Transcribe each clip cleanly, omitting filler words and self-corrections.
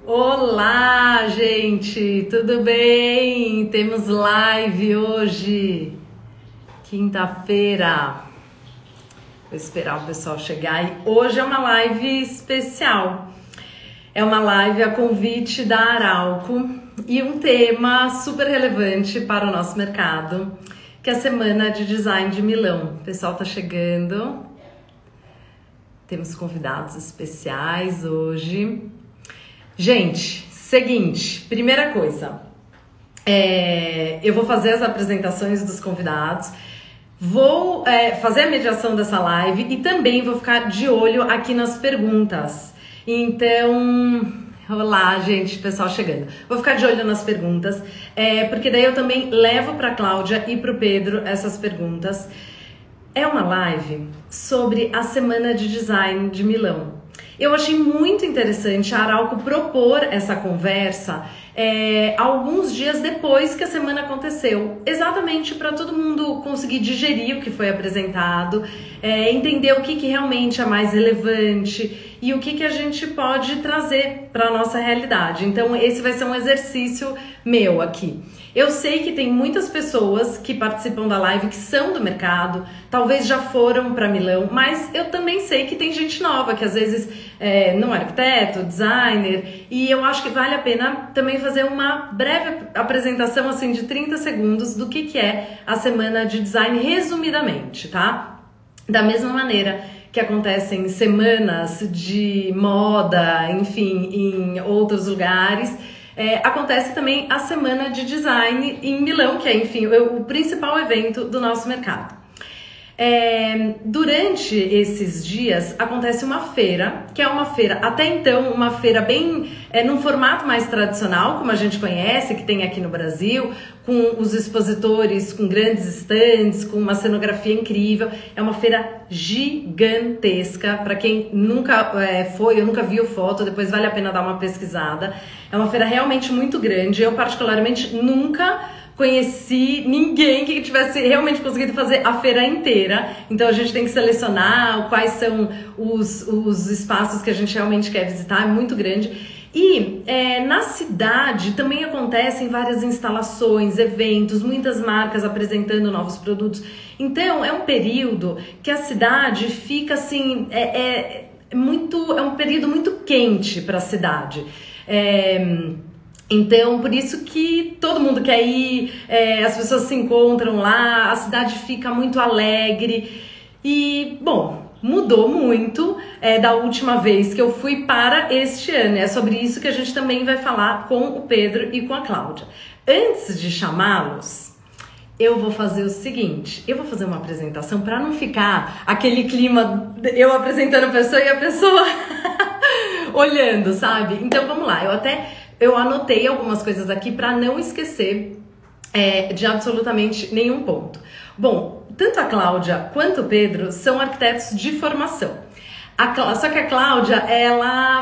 Olá, gente, tudo bem? Temos live hoje, quinta-feira. Vou esperar o pessoal chegar e hoje é uma live especial. É uma live a convite da Arauco e um tema super relevante para o nosso mercado, que é a Semana de Design de Milão. O pessoal tá chegando. Temos convidados especiais hoje. Gente, seguinte, primeira coisa, eu vou fazer as apresentações dos convidados, vou fazer a mediação dessa live e também vou ficar de olho aqui nas perguntas. Então, olá, gente, pessoal chegando. Vou ficar de olho nas perguntas, porque daí eu também levo para a Cláudia e para o Pedro essas perguntas. É uma live sobre a Semana de Design de Milão. Eu achei muito interessante a Arauco propor essa conversa alguns dias depois que a semana aconteceu, exatamente para todo mundo conseguir digerir o que foi apresentado, entender o que realmente é mais relevante e o que a gente pode trazer para a nossa realidade. Então esse vai ser um exercício meu aqui. Eu sei que tem muitas pessoas que participam da live que são do mercado, talvez já foram para Milão, mas eu também sei que tem gente nova que às vezes não é arquiteto, designer, e eu acho que vale a pena também fazer uma breve apresentação assim de 30 segundos do que é a Semana de Design resumidamente, tá? Da mesma maneira que acontecem semanas de moda, enfim, em outros lugares, acontece também a Semana de Design em Milão, que é, enfim, o principal evento do nosso mercado. Durante esses dias acontece uma feira, que é uma feira, até então, uma feira bem num formato mais tradicional, como a gente conhece, que tem aqui no Brasil, com os expositores, com grandes estandes, com uma cenografia incrível. É uma feira gigantesca, para quem nunca foi ou nunca viu foto, depois vale a pena dar uma pesquisada. É uma feira realmente muito grande. Eu particularmente nunca conheci ninguém que tivesse realmente conseguido fazer a feira inteira, então a gente tem que selecionar quais são os espaços que a gente realmente quer visitar, é muito grande. E na cidade também acontecem várias instalações, eventos, muitas marcas apresentando novos produtos, então é um período que a cidade fica assim, é um período muito quente para a cidade. Então, por isso que todo mundo quer ir, as pessoas se encontram lá, a cidade fica muito alegre e, bom, mudou muito da última vez que eu fui para este ano. É sobre isso que a gente também vai falar com o Pedro e com a Cláudia. Antes de chamá-los, eu vou fazer o seguinte, eu vou fazer uma apresentação para não ficar aquele clima, eu apresentando a pessoa e a pessoa olhando, sabe? Então, vamos lá, eu anotei algumas coisas aqui para não esquecer de absolutamente nenhum ponto. Bom, tanto a Cláudia quanto o Pedro são arquitetos de formação. Só que a Cláudia, ela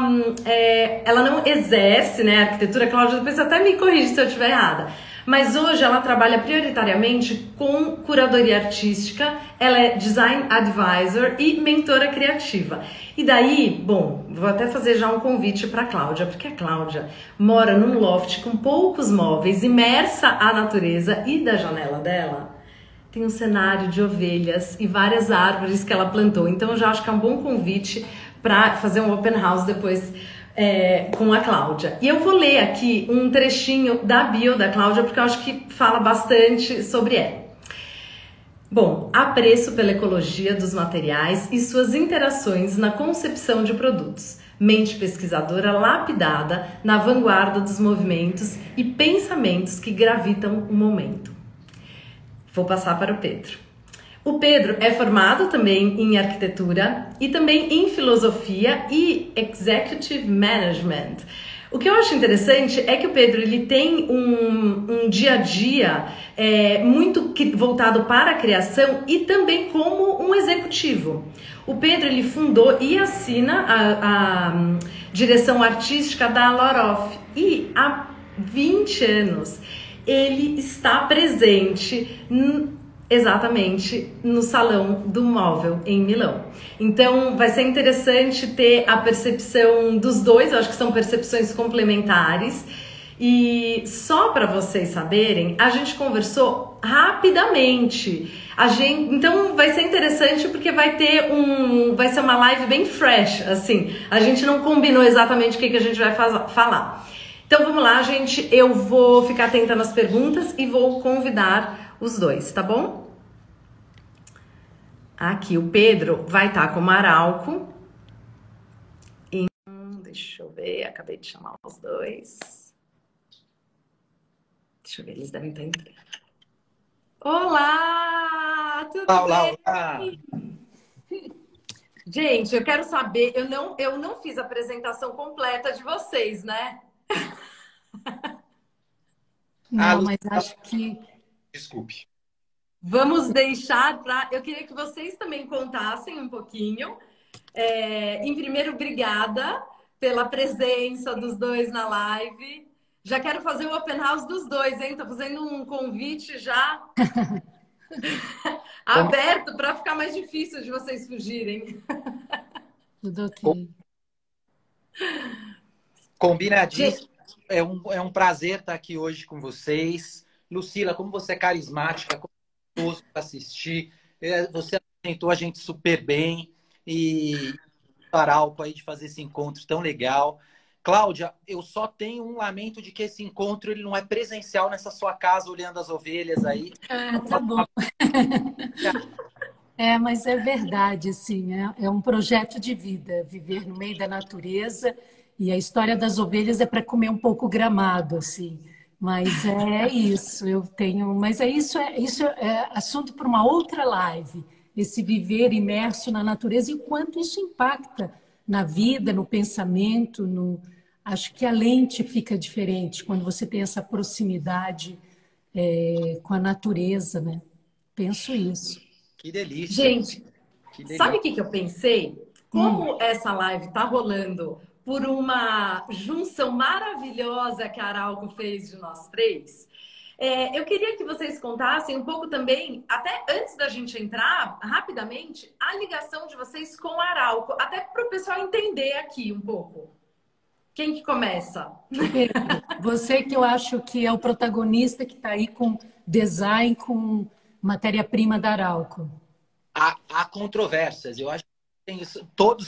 não exerce, né, arquitetura. A Cláudia, depois até me corrige se eu estiver errada. Mas hoje ela trabalha prioritariamente com curadoria artística, ela é design advisor e mentora criativa. E daí, bom, vou até fazer já um convite para a Cláudia, porque a Cláudia mora num loft com poucos móveis, imersa à natureza, e da janela dela tem um cenário de ovelhas e várias árvores que ela plantou. Então eu já acho que é um bom convite para fazer um open house depois com a Cláudia. E eu vou ler aqui um trechinho da bio da Cláudia, porque eu acho que fala bastante sobre ela. Bom, apreço pela ecologia dos materiais e suas interações na concepção de produtos. Mente pesquisadora lapidada na vanguarda dos movimentos e pensamentos que gravitam o momento. Vou passar para o Pedro. O Pedro é formado também em arquitetura e também em filosofia e executive management. O que eu acho interessante é que o Pedro ele tem um dia a dia muito voltado para a criação e também como um executivo. O Pedro ele fundou e assina a direção artística da Loroff e há 20 anos ele está presente exatamente no Salão do Móvel em Milão. Então vai ser interessante ter a percepção dos dois, eu acho que são percepções complementares. E só para vocês saberem, a gente conversou rapidamente. Então vai ser interessante porque vai ser uma live bem fresh, assim. A gente não combinou exatamente o que a gente vai falar. Então vamos lá, gente. Eu vou ficar atenta nas perguntas e vou convidar os dois, tá bom? Aqui o Pedro vai estar como Arauco. Deixa eu ver, acabei de chamar os dois. Deixa eu ver, eles devem estar entrando. Olá! Tudo bem? Olá. Gente, eu quero saber, eu não fiz a apresentação completa de vocês, né? Não, mas acho que... Desculpe. Vamos deixar para... Eu queria que vocês também contassem um pouquinho. Em primeiro, obrigada pela presença dos dois na live. Já quero fazer o open house dos dois, hein? Tô fazendo um convite já aberto para ficar mais difícil de vocês fugirem. Tudo ok. Combinadíssimo. É um prazer estar aqui hoje com vocês. Lucila, como você é carismática, como é gostoso para assistir. Você apresentou a gente super bem. E Arauco aí de fazer esse encontro tão legal. Cláudia, eu só tenho um lamento de que esse encontro ele não é presencial nessa sua casa, olhando as ovelhas aí. Ah, tá bom. Mas é verdade, assim, é um projeto de vida, viver no meio da natureza, e a história das ovelhas é para comer um pouco gramado, assim. Mas é isso, eu tenho. Mas isso é assunto para uma outra live, esse viver imerso na natureza e o quanto isso impacta na vida, no pensamento, acho que a lente fica diferente quando você tem essa proximidade com a natureza, né? Penso isso. Que delícia. Gente, sabe o que eu pensei? Como essa live tá rolando por uma junção maravilhosa que a Arauco fez de nós três, eu queria que vocês contassem um pouco também, até antes da gente entrar, rapidamente, a ligação de vocês com a Arauco, até para o pessoal entender aqui um pouco. Quem que começa? Pedro, você que eu acho que é o protagonista que está aí com design, com matéria-prima da Arauco. Há controvérsias. Eu acho que todos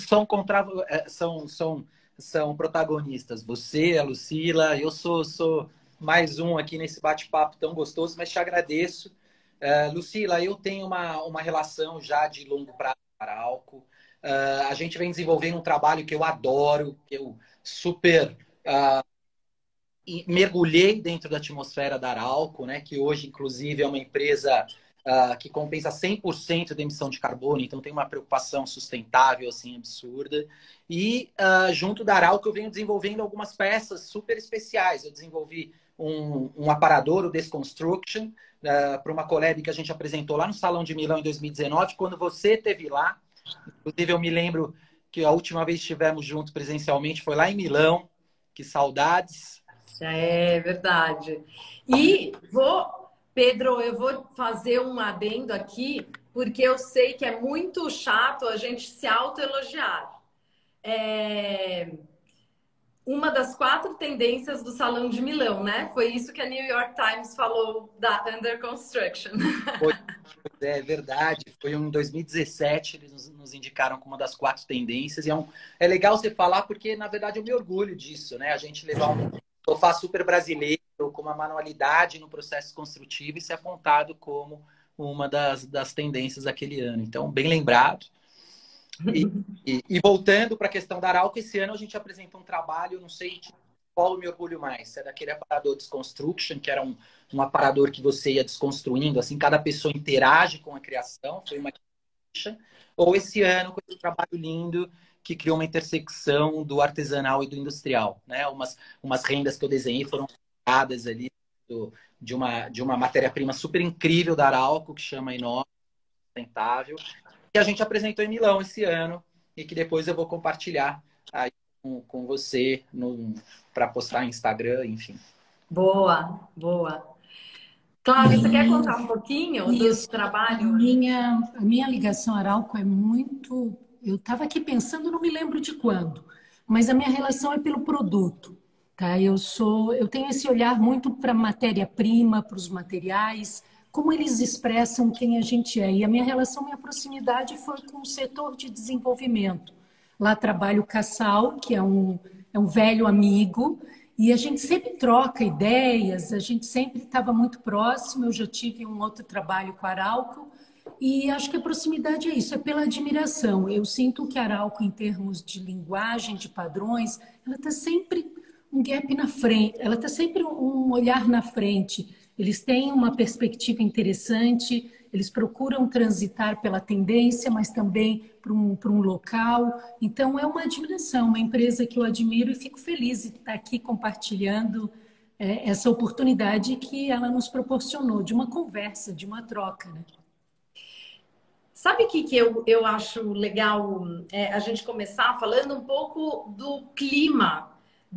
são protagonistas. Você, a Lucila, eu sou mais um aqui nesse bate-papo tão gostoso, mas te agradeço. Lucila, eu tenho uma relação já de longo prazo com a Arauco. A gente vem desenvolvendo um trabalho que eu adoro, que eu super mergulhei dentro da atmosfera da Arauco, né? Que hoje, inclusive, é uma empresa que compensa 100% da emissão de carbono, então tem uma preocupação sustentável assim absurda. E junto da Arauco eu venho desenvolvendo algumas peças super especiais. Eu desenvolvi um aparador, o Desconstruction, para uma collab que a gente apresentou lá no Salão de Milão em 2019, quando você esteve lá. Inclusive eu me lembro que a última vez que estivemos juntos presencialmente foi lá em Milão. Que saudades. É verdade. E Pedro, eu vou fazer um adendo aqui, porque eu sei que é muito chato a gente se autoelogiar. Uma das 4 tendências do Salão de Milão, né? Foi isso que a New York Times falou da Under Construction. É verdade. Foi em 2017, eles nos indicaram como uma das 4 tendências. E é legal você falar, porque, na verdade, eu me orgulho disso, né? A gente levar um sofá super brasileiro, com uma manualidade no processo construtivo e ser apontado como uma das tendências daquele ano. Então, bem lembrado. E voltando para a questão da Arauco, esse ano a gente apresentou um trabalho, não sei qual eu me orgulho mais. É daquele aparador Desconstruction, que era um aparador que você ia desconstruindo, assim, cada pessoa interage com a criação, foi uma ou esse ano com esse trabalho lindo que criou uma intersecção do artesanal e do industrial, né? Umas rendas que eu desenhei foram criadas ali de uma matéria-prima super incrível da Arauco, que chama Inova Sustentável, que a gente apresentou em Milão esse ano e que depois eu vou compartilhar aí com você para postar no Instagram, enfim. Boa, boa. Cláudia, você quer contar um pouquinho do Isso. trabalho? A minha ligação Arauco é muito. Eu estava aqui pensando, não me lembro de quando, mas a minha relação é pelo produto, tá? Eu tenho esse olhar muito para a matéria-prima, para os materiais, como eles expressam quem a gente é. E a minha relação, minha proximidade foi com o setor de desenvolvimento. Lá trabalho o Cassal, que é um velho amigo, e a gente sempre troca ideias, a gente sempre estava muito próximo. Eu já tive um outro trabalho com a Arauco, e acho que a proximidade é isso, é pela admiração. Eu sinto que a Arauco, em termos de linguagem, de padrões, ela está sempre um gap na frente, ela está sempre um olhar na frente. Eles têm uma perspectiva interessante, eles procuram transitar pela tendência, mas também para um local. Então, é uma admiração, uma empresa que eu admiro e fico feliz de estar aqui compartilhando essa oportunidade que ela nos proporcionou, de uma conversa, de uma troca, né? Sabe o que eu acho legal a gente começar falando um pouco do clima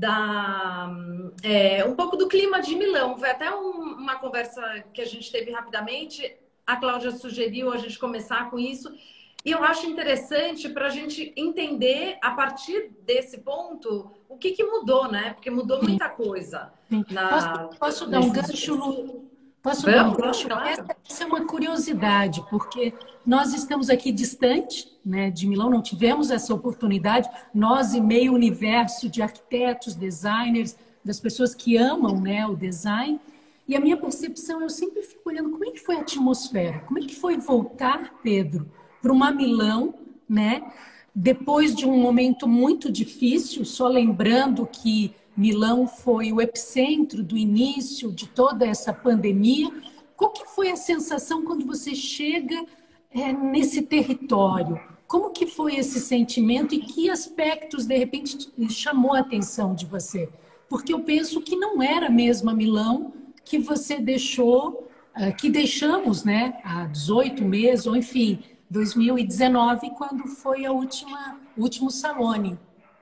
um pouco do clima de Milão. Foi até uma conversa que a gente teve rapidamente. A Cláudia sugeriu a gente começar com isso. E eu acho interessante para a gente entender, a partir desse ponto, o que mudou, né? Porque mudou muita coisa. Sim. Posso dar um gancho, Lu? Posso dar um gancho? Essa é uma curiosidade, porque nós estamos aqui distante, né, de Milão, não tivemos essa oportunidade, nós e meio universo de arquitetos, designers, das pessoas que amam, né, o design. E a minha percepção, eu sempre fico olhando como é que foi a atmosfera, como é que foi voltar, Pedro, para uma Milão, né, depois de um momento muito difícil, só lembrando que Milão foi o epicentro do início de toda essa pandemia. Qual que foi a sensação quando você chega nesse território? Como que foi esse sentimento e que aspectos, de repente, chamou a atenção de você? Porque eu penso que não era a mesma Milão que você deixou, que deixamos, né, há 18 meses, ou enfim, 2019, quando foi o último Salone.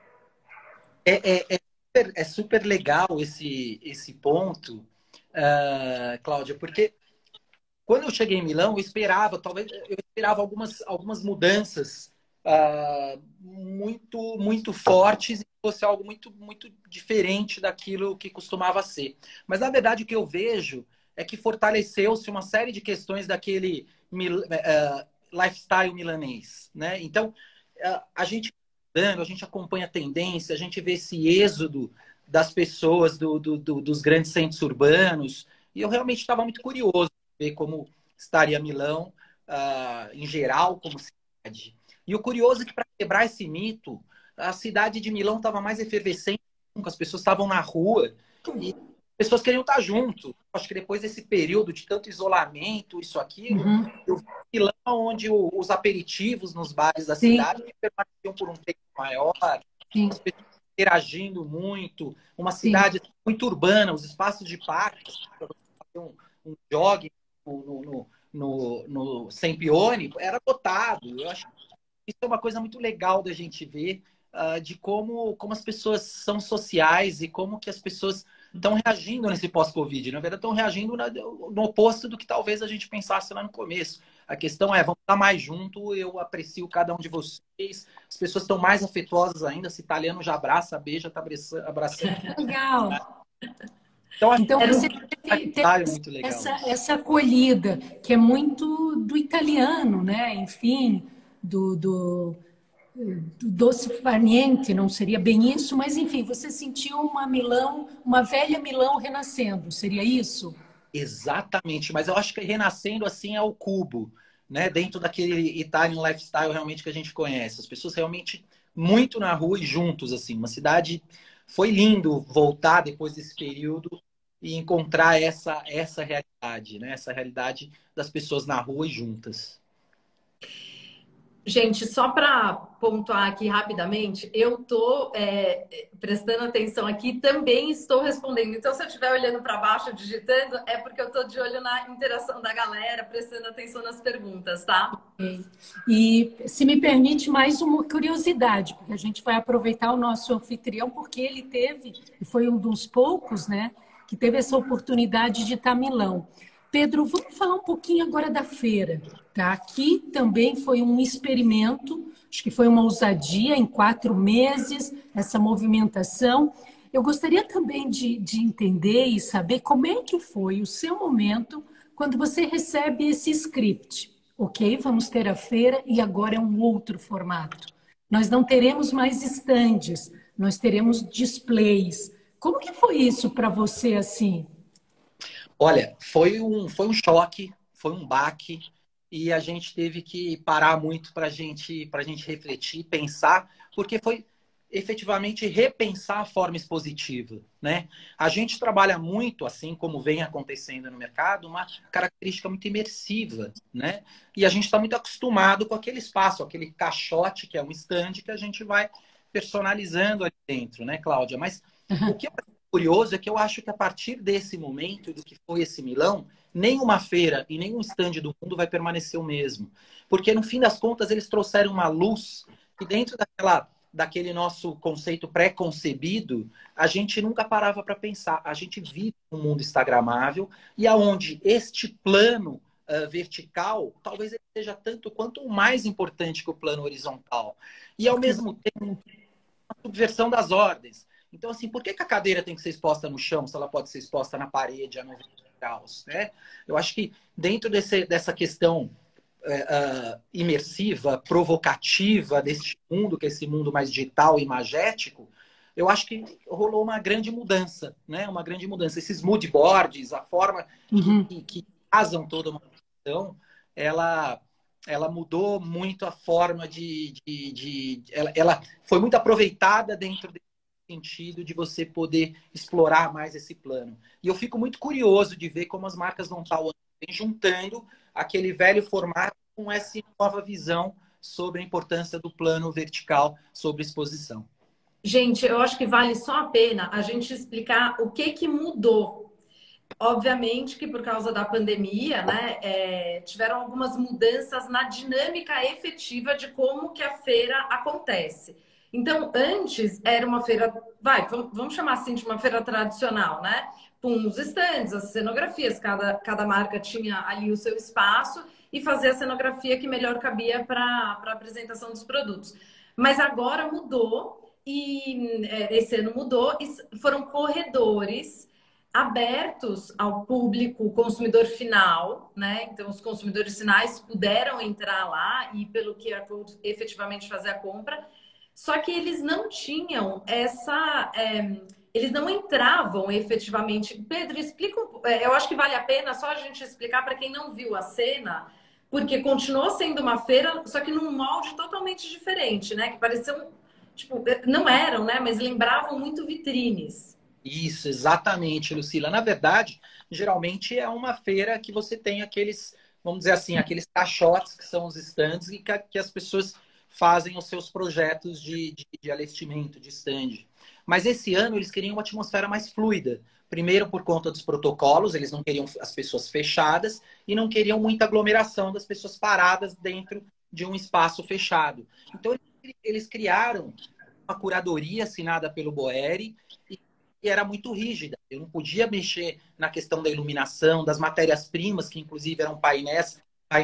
É super legal esse ponto, Cláudia, porque quando eu cheguei em Milão, eu esperava algumas mudanças muito fortes, e fosse algo muito diferente daquilo que costumava ser. Mas, na verdade, o que eu vejo é que fortaleceu-se uma série de questões daquele lifestyle milanês, né? Então, a gente acompanha a tendência, a gente vê esse êxodo das pessoas dos grandes centros urbanos, e eu realmente estava muito curioso ver como estaria Milão, em geral, como cidade. E o curioso é que, para quebrar esse mito, a cidade de Milão estava mais efervescente, as pessoas estavam na rua e as pessoas queriam estar junto. Acho que depois desse período de tanto isolamento, isso aqui, eu vi Milão onde os aperitivos nos bares da cidade permaneciam por um tempo maior, as pessoas interagindo muito, uma cidade muito urbana, os espaços de parques, para você fazer um jogging no Sempione, era lotado. Eu acho que isso é uma coisa muito legal da gente ver, de como as pessoas são sociais e como que as pessoas estão reagindo nesse pós-Covid. Na verdade, estão reagindo no oposto do que talvez a gente pensasse lá no começo. A questão é, vamos estar mais junto, eu aprecio cada um de vocês. As pessoas estão mais afetuosas ainda. Se italiano já abraça, beija, está abraçando. Legal. Então você teve muito legal. Essa acolhida, que é muito do italiano, né? Enfim, do doce far niente, não seria bem isso, mas enfim, você sentiu uma velha Milão renascendo, seria isso? Exatamente, mas eu acho que renascendo assim é o cubo, né? Dentro daquele Italian lifestyle realmente que a gente conhece. As pessoas realmente muito na rua e juntos, assim. Uma cidade... Foi lindo voltar depois desse período e encontrar essa realidade, né? Essa realidade das pessoas na rua e juntas. Gente, só para pontuar aqui rapidamente, eu estou prestando atenção aqui, também estou respondendo. Então, se eu estiver olhando para baixo, digitando, é porque eu estou de olho na interação da galera, prestando atenção nas perguntas, tá? E se me permite mais uma curiosidade, porque a gente vai aproveitar o nosso anfitrião, porque ele teve, e foi um dos poucos, né, que teve essa oportunidade de estar em Milão. Pedro, vamos falar um pouquinho agora da feira, tá? Aqui também foi um experimento, acho que foi uma ousadia em 4 meses, essa movimentação. Eu gostaria também de entender e saber como é que foi o seu momento quando você recebe esse script. Ok, vamos ter a feira e agora é um outro formato. Nós não teremos mais estandes, nós teremos displays. Como que foi isso para você assim? Olha, foi um choque, foi um baque, e a gente teve que parar muito para gente refletir, pensar, porque foi efetivamente repensar a forma expositiva, né? A gente trabalha muito, assim como vem acontecendo no mercado, uma característica muito imersiva, né? E a gente está muito acostumado com aquele espaço, aquele caixote que é um stand que a gente vai personalizando ali dentro, né, Cláudia? Mas o que eu curioso é que eu acho que a partir desse momento, do que foi esse Milão, nenhuma feira e nenhum stand do mundo vai permanecer o mesmo. Porque, no fim das contas, eles trouxeram uma luz que dentro daquele nosso conceito pré-concebido, a gente nunca parava para pensar. A gente vive um mundo instagramável e aonde este plano vertical, talvez ele seja tanto quanto ou mais importante que o plano horizontal. E, ao mesmo tempo, a subversão das ordens. Então, assim, por que a cadeira tem que ser exposta no chão se ela pode ser exposta na parede a 90 graus, né? Eu acho que dentro dessa questão imersiva, provocativa desse mundo, que é esse mundo mais digital e imagético, eu acho que rolou uma grande mudança, né? Uma grande mudança. Esses mood boards, a forma que fazem toda uma questão, ela mudou muito a forma ela foi muito aproveitada dentro desse sentido de você poder explorar mais esse plano. E eu fico muito curioso de ver como as marcas vão estar juntando aquele velho formato com essa nova visão sobre a importância do plano vertical sobre exposição. Gente, eu acho que vale só a pena a gente explicar o que mudou. Obviamente que por causa da pandemia, né, tiveram algumas mudanças na dinâmica efetiva de como que a feira acontece. Então, antes era uma feira, vamos chamar assim de uma feira tradicional, né? Com os estandes, as cenografias, cada marca tinha ali o seu espaço e fazia a cenografia que melhor cabia para a apresentação dos produtos. Mas agora mudou e esse ano mudou e foram corredores abertos ao público consumidor final, né? Então, os consumidores finais puderam entrar lá e, pelo QR Code, efetivamente fazer a compra. Só que eles não tinham eles não entravam efetivamente. Pedro, explica. Eu acho que vale a pena só a gente explicar para quem não viu a cena, porque continuou sendo uma feira, só que num molde totalmente diferente, né? Que pareciam, tipo, não eram, né? Mas lembravam muito vitrines. Isso, exatamente, Lucila. Na verdade, geralmente é uma feira que você tem aqueles, vamos dizer assim, aqueles caixotes que são os stands e que as pessoas fazem os seus projetos de alestimento, de stand. Mas esse ano eles queriam uma atmosfera mais fluida. Primeiro, por conta dos protocolos, eles não queriam as pessoas fechadas e não queriam muita aglomeração das pessoas paradas dentro de um espaço fechado. Então, eles criaram uma curadoria assinada pelo Boeri e era muito rígida. Eu não podia mexer na questão da iluminação, das matérias-primas, que inclusive eram painéis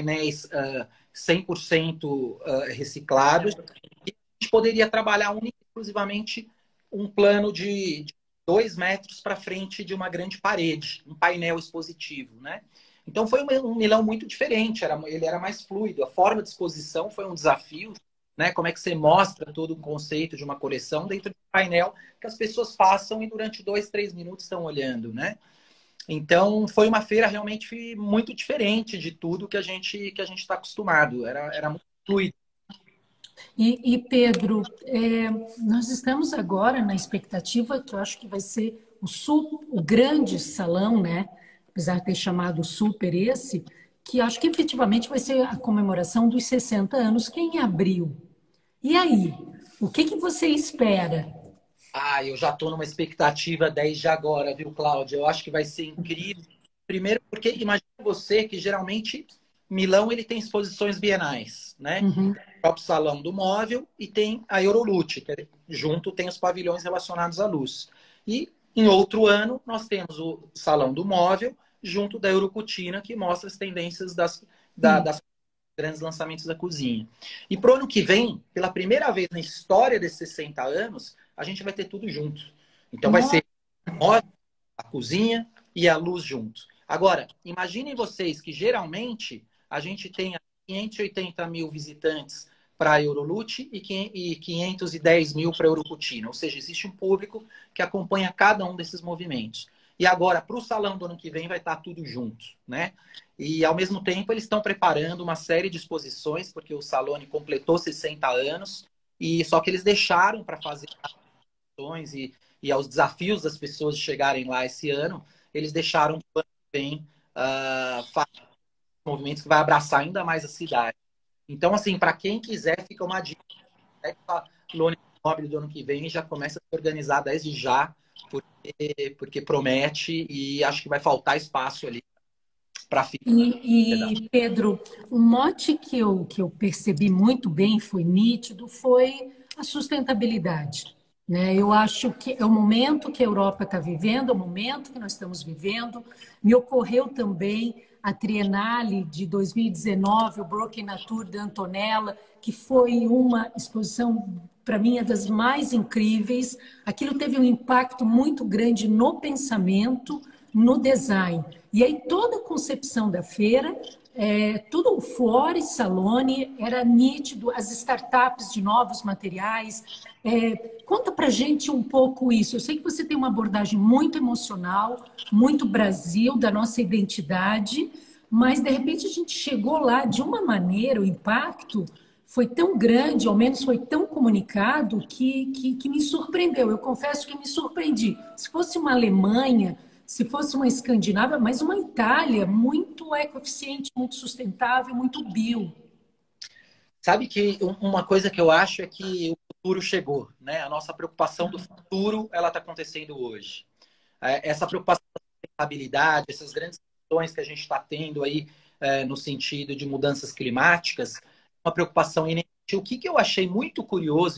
100% reciclados. E a gente poderia trabalhar única e exclusivamente um plano de 2 metros para frente de uma grande parede, um painel expositivo, né? Então foi um Milão muito diferente, ele era mais fluido. A forma de exposição foi um desafio, né? Como é que você mostra todo um conceito de uma coleção dentro de um painel que as pessoas passam e durante 2, 3 minutos estão olhando, né? Então foi uma feira realmente muito diferente de tudo que a gente está acostumado. Era muito fluido. E Pedro, nós estamos agora na expectativa que eu acho que vai ser o grande salão, né? Apesar de ter chamado super esse, que acho que efetivamente vai ser a comemoração dos 60 anos, que é em abril. E aí, o que você espera? Eu já estou numa expectativa desde agora, viu, Cláudia? Eu acho que vai ser incrível. Primeiro porque, imagina você que geralmente Milão ele tem exposições bienais, né? Uhum. O próprio Salão do Móvel e tem a Eurolute, que junto tem os pavilhões relacionados à luz. E em outro ano nós temos o Salão do Móvel junto da Eurocutina, que mostra as tendências das grandes lançamentos da cozinha. E pro ano que vem, pela primeira vez na história desses 60 anos, a gente vai ter tudo junto. Então vai ser a cozinha e a luz junto. Agora, imaginem vocês que geralmente a gente tem 580 mil visitantes para a Eurolute e 510 mil para a Eurocutina. Ou seja, existe um público que acompanha cada um desses movimentos. E agora, para o salão do ano que vem, vai estar tudo junto, né? E, ao mesmo tempo, eles estão preparando uma série de exposições, porque o Salone completou 60 anos, e só que eles deixaram para fazer ações e aos desafios das pessoas chegarem lá esse ano, eles deixaram para o ano que vem fazer movimentos que vai abraçar ainda mais a cidade. Então, assim, para quem quiser, fica uma dica. A Salone Mobile do ano que vem já começa a se organizar desde já, porque promete e acho que vai faltar espaço ali para ficar. E, Pedro, um mote que eu percebi muito bem, foi nítido, foi a sustentabilidade, né? Eu acho que é o momento que a Europa está vivendo, é o momento que nós estamos vivendo. Me ocorreu também a Triennale de 2019, o Broken Nature da Antonella, que foi uma exposição, para mim, é das mais incríveis. Aquilo teve um impacto muito grande no pensamento, no design. E aí toda a concepção da feira, tudo o Flora Salone era nítido, as startups de novos materiais. Conta pra gente um pouco isso. Eu sei que você tem uma abordagem muito emocional, muito Brasil, da nossa identidade, mas de repente a gente chegou lá de uma maneira, o impacto foi tão grande, ao menos foi tão comunicado, que me surpreendeu. Eu confesso que me surpreendi. Se fosse uma Alemanha, se fosse uma Escandinávia, mas uma Itália muito ecoeficiente, muito sustentável, muito bio. Sabe que uma coisa que eu acho é que o futuro chegou, né? A nossa preocupação do futuro, ela está acontecendo hoje. Essa preocupação da sustentabilidade, essas grandes questões que a gente está tendo aí no sentido de mudanças climáticas, uma preocupação inerente. O que eu achei muito curioso,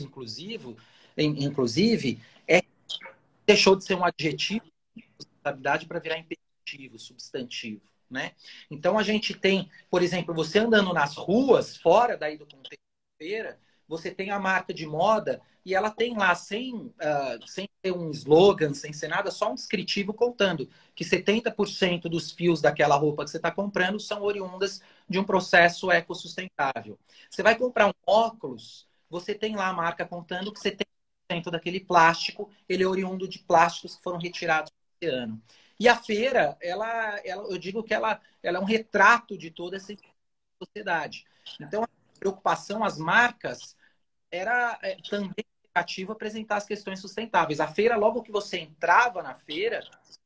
inclusive, é que deixou de ser um adjetivo para virar imperativo, substantivo, né? Então a gente tem, por exemplo, você andando nas ruas, fora daí do contexto da feira, você tem a marca de moda e ela tem lá, sem ter um slogan, sem ser nada, só um descritivo contando que 70% dos fios daquela roupa que você está comprando são oriundas de um processo ecossustentável. Você vai comprar um óculos, você tem lá a marca contando que 70% daquele plástico, ele é oriundo de plásticos que foram retirados do oceano. E a feira, eu digo que ela é um retrato de toda essa sociedade. Então, a preocupação, as marcas, era também atrativa apresentar as questões sustentáveis. A feira, logo que você entrava na feira,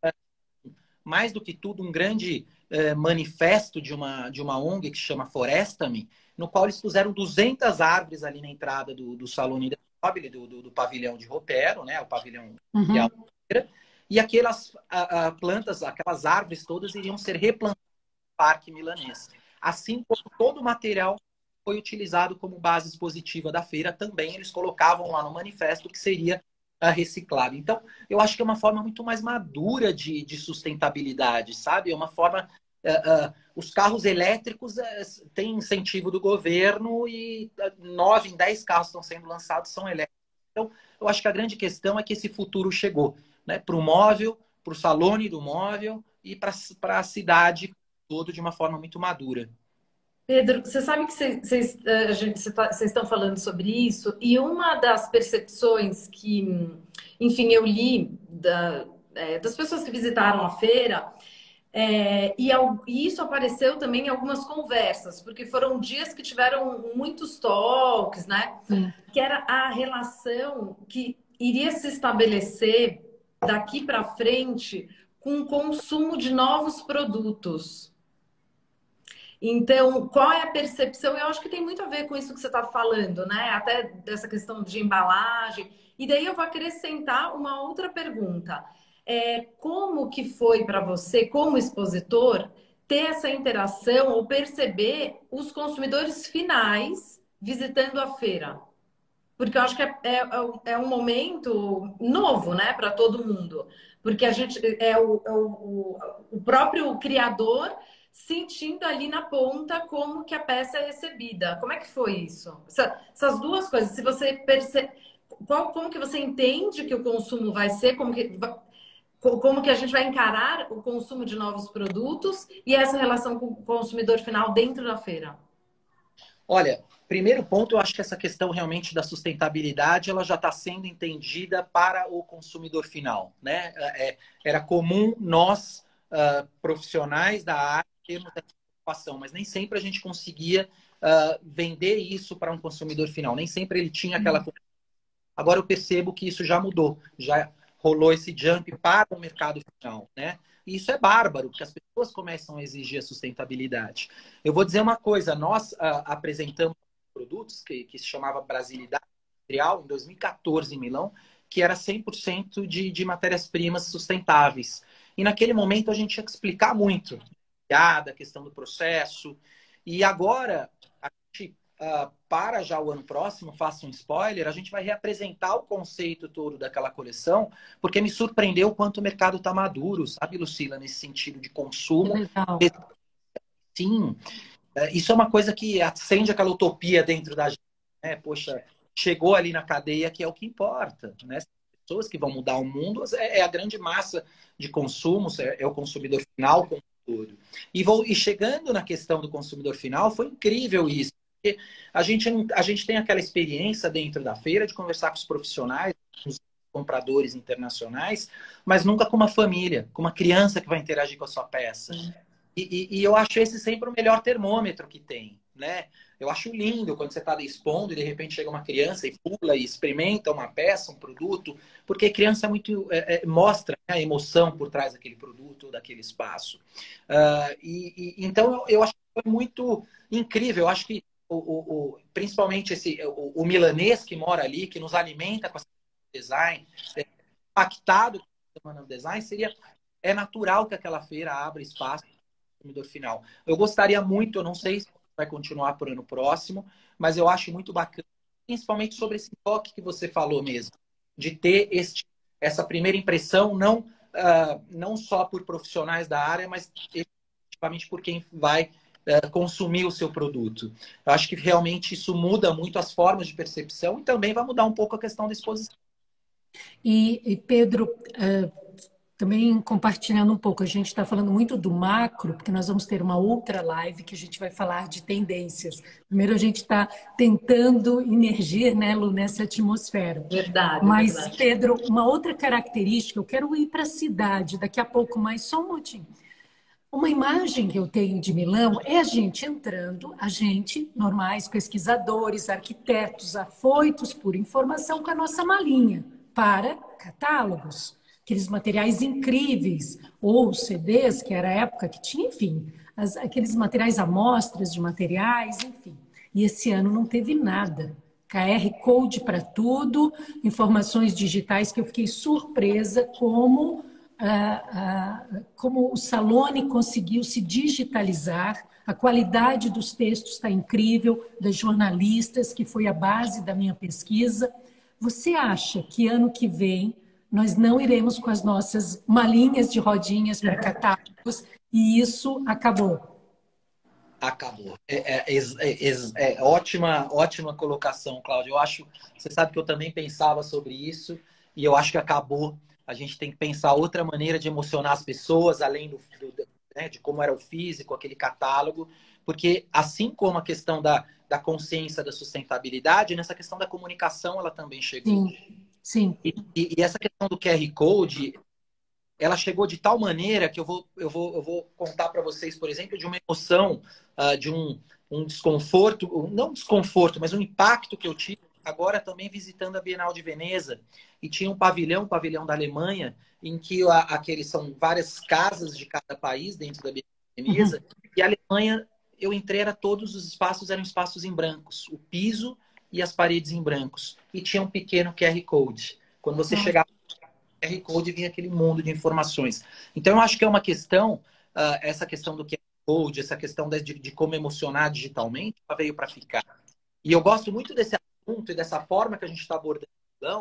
mais do que tudo, um grande manifesto de uma ONG que chama Floresta-me, no qual eles puseram 200 árvores ali na entrada do Salone Mobile, do pavilhão de Ropero, né, o pavilhão que é a feira, e aquelas plantas, aquelas árvores todas iriam ser replantadas no Parque Milanês. Assim como todo o material foi utilizado como base expositiva da feira, também eles colocavam lá no manifesto que seria reciclado. Então, eu acho que é uma forma muito mais madura de sustentabilidade, sabe? É uma forma... os carros elétricos têm incentivo do governo e 9 em 10 carros que estão sendo lançados são elétricos. Então, eu acho que a grande questão é que esse futuro chegou, né, para o móvel, para o Salone do móvel e para a cidade todo de uma forma muito madura. Pedro, você sabe que vocês estão falando sobre isso, e uma das percepções que, enfim, eu li das pessoas que visitaram a feira, e isso apareceu também em algumas conversas, porque foram dias que tiveram muitos toques, né? Que era a relação que iria se estabelecer daqui para frente com o consumo de novos produtos. Então, qual é a percepção? Eu acho que tem muito a ver com isso que você está falando, né? Até dessa questão de embalagem. E daí eu vou acrescentar uma outra pergunta. Como que foi para você, como expositor, ter essa interação ou perceber os consumidores finais visitando a feira? Porque eu acho que é um momento novo, né, para todo mundo. Porque a gente é o próprio criador sentindo ali na ponta como que a peça é recebida. Como é que foi isso? Essas duas coisas, se você percebe, como que você entende que o consumo vai ser, como que a gente vai encarar o consumo de novos produtos e essa relação com o consumidor final dentro da feira? Olha, primeiro ponto, eu acho que essa questão realmente da sustentabilidade, ela já está sendo entendida para o consumidor final, né? Era comum nós, profissionais da área, termos essa preocupação, mas nem sempre a gente conseguia vender isso para um consumidor final. Nem sempre ele tinha aquela... Agora eu percebo que isso já mudou, já rolou esse jump para o mercado final, né? E isso é bárbaro, porque as pessoas começam a exigir a sustentabilidade. Eu vou dizer uma coisa, nós apresentamos produtos que se chamava Brasilidade Industrial em 2014 em Milão, que era 100% de matérias-primas sustentáveis. E naquele momento a gente tinha que explicar muito a questão do processo. E agora, a gente, para já o ano próximo, faço um spoiler, a gente vai reapresentar o conceito todo daquela coleção, porque me surpreendeu o quanto o mercado está maduro, sabe, Lucila, nesse sentido de consumo. Legal. Sim, isso é uma coisa que acende aquela utopia dentro da gente, né? Poxa, chegou ali na cadeia, que é o que importa, né? As pessoas que vão mudar o mundo é a grande massa de consumos, é o consumidor final como todo. E chegando na questão do consumidor final, foi incrível isso. Porque a gente tem aquela experiência dentro da feira de conversar com os profissionais, com os compradores internacionais, mas nunca com uma família, com uma criança que vai interagir com a sua peça. E eu acho esse sempre o melhor termômetro que tem, né? Eu acho lindo quando você está expondo e de repente chega uma criança e pula e experimenta uma peça, um produto, porque a criança mostra, né, a emoção por trás daquele produto, daquele espaço. Então eu acho que foi muito incrível. Eu acho que principalmente o milanês que mora ali, que nos alimenta com esse design, impactado com a Semana do Design, é natural que aquela feira abra espaço consumidor final. Eu gostaria muito, eu não sei se vai continuar por ano próximo, mas eu acho muito bacana, principalmente sobre esse toque que você falou mesmo, de ter essa primeira impressão, não só por profissionais da área, mas efetivamente por quem vai consumir o seu produto. Eu acho que realmente isso muda muito as formas de percepção e também vai mudar um pouco a questão da exposição. E Pedro, também compartilhando um pouco, a gente está falando muito do macro, porque nós vamos ter uma outra live que a gente vai falar de tendências. Primeiro a gente está tentando imergir, né, Lu, nessa atmosfera. Verdade, Mas, verdade. Pedro, uma outra característica, eu quero ir para a cidade daqui a pouco, mas só um minutinho. Uma imagem que eu tenho de Milão é a gente entrando, a gente, normais, pesquisadores, arquitetos, afoitos por informação com a nossa malinha para catálogos. Aqueles materiais incríveis, ou CDs, que era a época que tinha, enfim, aqueles materiais, amostras de materiais, enfim. E esse ano não teve nada. QR Code para tudo, informações digitais que eu fiquei surpresa como o Salone conseguiu se digitalizar, a qualidade dos textos está incrível, das jornalistas, que foi a base da minha pesquisa. Você acha que ano que vem nós não iremos com as nossas malinhas de rodinhas para catálogos e isso acabou? Acabou. Ótima colocação, Cláudio. Você sabe que eu também pensava sobre isso e eu acho que acabou. A gente tem que pensar outra maneira de emocionar as pessoas, além né, de como era o físico, aquele catálogo, porque assim como a questão da consciência da sustentabilidade, nessa questão da comunicação ela também chegou. Sim, sim. E essa questão do QR Code, ela chegou de tal maneira que eu vou contar para vocês, por exemplo, de uma emoção, de um desconforto, não desconforto, mas um impacto que eu tive agora também visitando a Bienal de Veneza. E tinha um pavilhão da Alemanha, em que são várias casas de cada país dentro da Bienal de Veneza. E a Alemanha, eu entrei, todos os espaços eram espaços em brancos. O piso e as paredes em brancos. E tinha um pequeno QR Code. Quando você chegava no QR Code, vinha aquele mundo de informações. Então, eu acho que é uma questão, essa questão do QR Code, essa questão de como emocionar digitalmente, ela veio para ficar. E eu gosto muito desse assunto e dessa forma que a gente está abordando,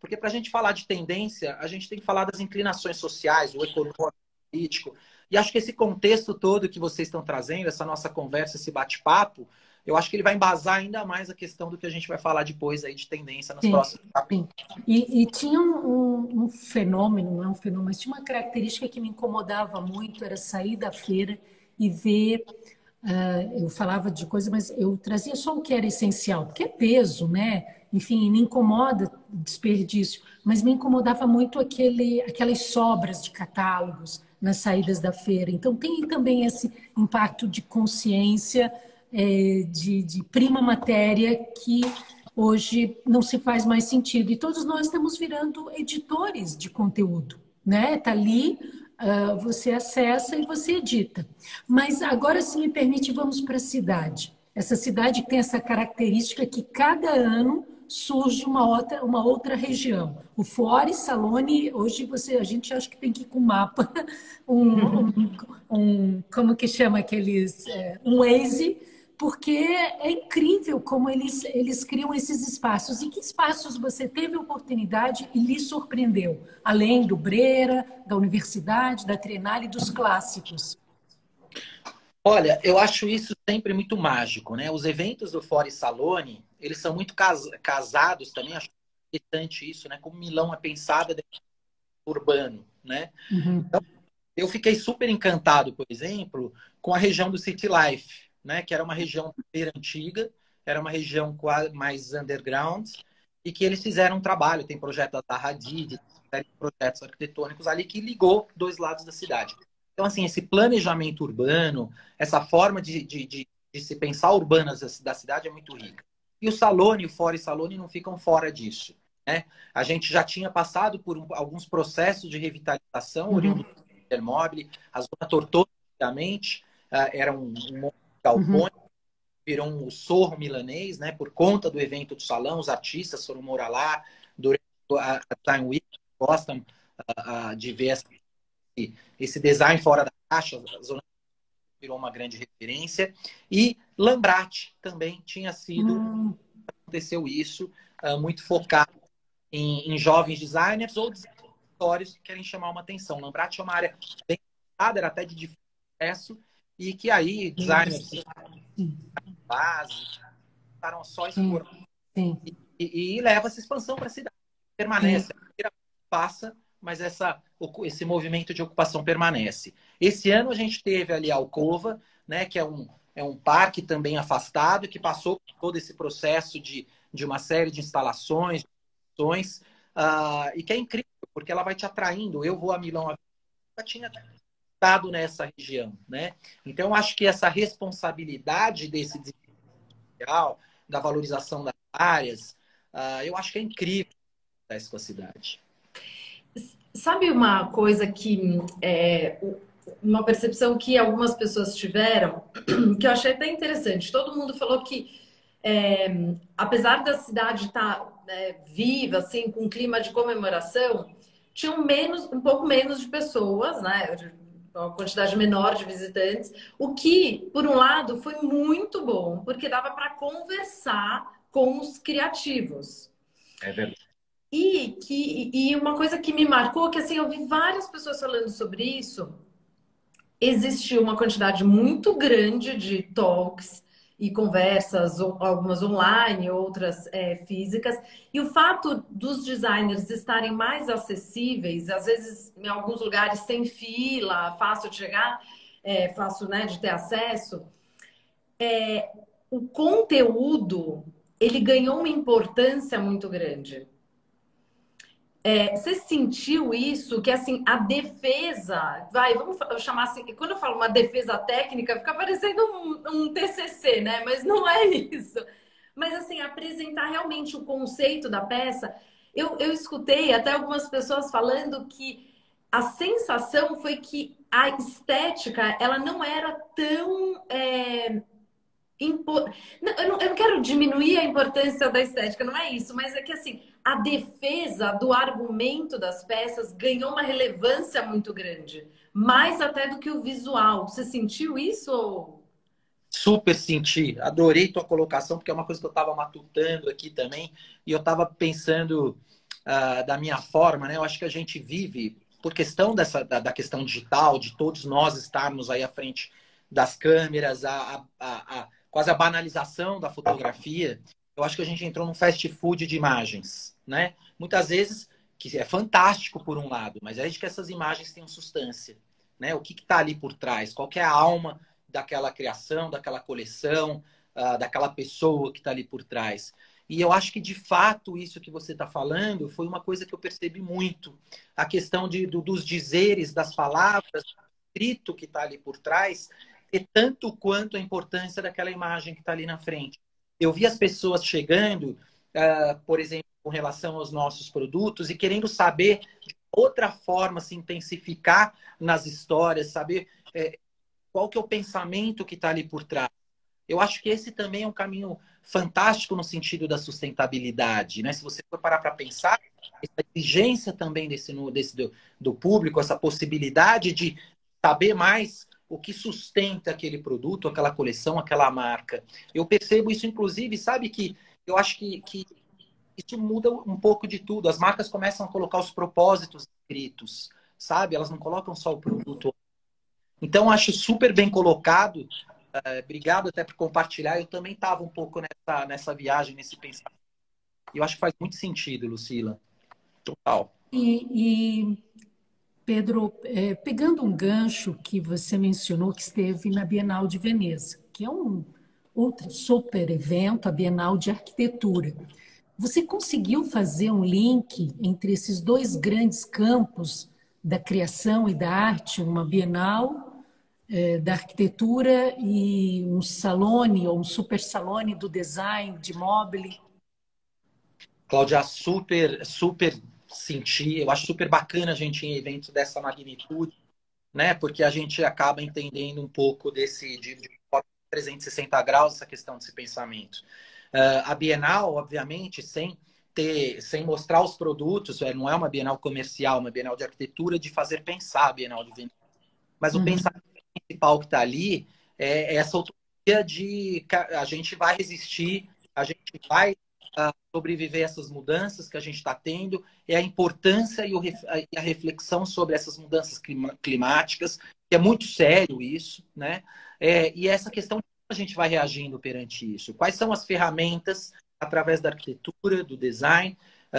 Porque para a gente falar de tendência, a gente tem que falar das inclinações sociais, o econômico, o político. E acho que esse contexto todo que vocês estão trazendo, essa nossa conversa, esse bate-papo, eu acho que ele vai embasar ainda mais a questão do que a gente vai falar depois aí de tendência nos próximos capítulos. E tinha um fenômeno, não é um fenômeno, mas tinha uma característica que me incomodava muito, era sair da feira e ver, eu falava de coisa, mas eu trazia só o que era essencial, porque é peso, né? Enfim, me incomoda desperdício, mas me incomodava muito aquelas sobras de catálogos nas saídas da feira. Então tem também esse impacto de consciência, de prima matéria que hoje não se faz mais sentido. E todos nós estamos virando editores de conteúdo, né? Está ali, você acessa e você edita. Mas agora, se me permite, vamos para a cidade. Essa cidade tem essa característica que cada ano surge uma outra região. O Fora e Salone, hoje a gente acha que tem que ir com mapa, como que chama aqueles, um Waze, porque é incrível como eles criam esses espaços. E que espaços você teve a oportunidade e lhe surpreendeu? Além do Brera, da Universidade, da Trienal e dos clássicos. Olha, eu acho isso sempre muito mágico, né? Os eventos do Fora e Salone, eles são muito casados também, acho interessante isso, né? Como Milão é pensada dentro do urbano, né? Uhum. Então, eu fiquei super encantado, por exemplo, com a região do City Life, né? Que era uma região antiga, era uma região mais underground, e que eles fizeram um trabalho, tem projeto da Hadid, projetos arquitetônicos ali que ligou dois lados da cidade. Então, assim, esse planejamento urbano, essa forma de se pensar urbanas da cidade é muito rica. E o Salone, o Fora e Salone não ficam fora disso, né? A gente já tinha passado por alguns processos de revitalização, oriundo do Intermobile, a Zona Tortona, antigamente, era um galpão, virou um sorro milanês, né? Por conta do evento do salão, os artistas foram morar lá, durante a Time Week, gostam de ver esse design fora da caixa, a Zona virou uma grande referência. E Lambrate também tinha sido, aconteceu isso, muito focado em jovens designers ou designers que querem chamar uma atenção. Lambrate é uma área bem fechada, era até de difícil acesso, e que aí designers base estavam só explorando. E leva essa expansão para a cidade. Permanece. Passa, mas esse movimento de ocupação permanece. Esse ano a gente teve ali a Alcova, né, que é um parque também afastado, que passou por todo esse processo de uma série de instalações, e que é incrível, porque ela vai te atraindo. Eu vou a Milão, eu tinha estado nessa região, né? Então, eu acho que essa responsabilidade desse desenvolvimento, da valorização das áreas, eu acho que é incrível isso com a cidade. Sabe uma coisa que uma percepção que algumas pessoas tiveram, que eu achei até interessante. Todo mundo falou que, apesar da cidade estar viva, assim, com um clima de comemoração, tinham um pouco menos de pessoas, né? Uma quantidade menor de visitantes, o que, por um lado, foi muito bom, porque dava para conversar com os criativos. É verdade. E uma coisa que me marcou, que assim, eu vi várias pessoas falando sobre isso, existiu uma quantidade muito grande de talks e conversas, algumas online, outras físicas, e o fato dos designers estarem mais acessíveis, às vezes em alguns lugares sem fila, fácil de chegar, fácil, né, de ter acesso, o conteúdo, ele ganhou uma importância muito grande. Você sentiu isso? Que assim, a defesa, vamos chamar assim, quando eu falo uma defesa técnica, fica parecendo um TCC, né? Mas não é isso. Mas assim, apresentar realmente o conceito da peça. Eu escutei até algumas pessoas falando que a sensação foi que a estética, ela não era tão... Eu não quero diminuir a importância da estética, não é isso, mas é que assim, a defesa do argumento das peças ganhou uma relevância muito grande, mais até do que o visual. Você sentiu isso? Super senti, adorei tua colocação, porque é uma coisa que eu estava matutando aqui também, e eu estava pensando da minha forma, né? Eu acho que a gente vive, por questão da questão digital, de todos nós estarmos aí à frente das câmeras, quase a banalização da fotografia, eu acho que a gente entrou num fast food de imagens, né? Muitas vezes, que é fantástico por um lado, mas é de que essas imagens tenham substância, né? O que está ali por trás? Qual que é a alma daquela criação, daquela coleção, daquela pessoa que está ali por trás? E eu acho que, de fato, isso que você está falando foi uma coisa que eu percebi muito. A questão dos dizeres, das palavras, do escrito que está ali por trás, e tanto quanto a importância daquela imagem que está ali na frente. Eu vi as pessoas chegando, por exemplo, com relação aos nossos produtos e querendo saber de outra forma se intensificar nas histórias, saber qual que é o pensamento que está ali por trás. Eu acho que esse também é um caminho fantástico no sentido da sustentabilidade, né? Se você for parar para pensar, essa exigência também do público, essa possibilidade de saber mais o que sustenta aquele produto, aquela coleção, aquela marca. Eu percebo isso, inclusive, sabe que eu acho que isso muda um pouco de tudo. As marcas começam a colocar os propósitos escritos, sabe? Elas não colocam só o produto. Então, acho super bem colocado. Obrigado até por compartilhar. Eu também estava um pouco nessa viagem, nesse pensamento. E eu acho que faz muito sentido, Lucila. Total. E Pedro, pegando um gancho que você mencionou que esteve na Bienal de Veneza, que é um outro super evento, a Bienal de Arquitetura. Você conseguiu fazer um link entre esses dois grandes campos da criação e da arte, uma Bienal da arquitetura e um salone ou um super salone do design de mobile? Cláudia, super senti. Eu acho super bacana a gente ir em eventos dessa magnitude, né? Porque a gente acaba entendendo um pouco de 360 graus essa questão desse pensamento. A Bienal, obviamente, sem mostrar os produtos, não é uma Bienal comercial, uma Bienal de arquitetura de fazer pensar a Bienal de Veneza. Mas o pensamento principal que está ali é essa utopia de que a gente vai resistir, a gente vai sobreviver a essas mudanças que a gente está tendo, é a importância e a reflexão sobre essas mudanças climáticas, que é muito sério isso, né? E essa questão de como a gente vai reagindo perante isso. Quais são as ferramentas, através da arquitetura, do design,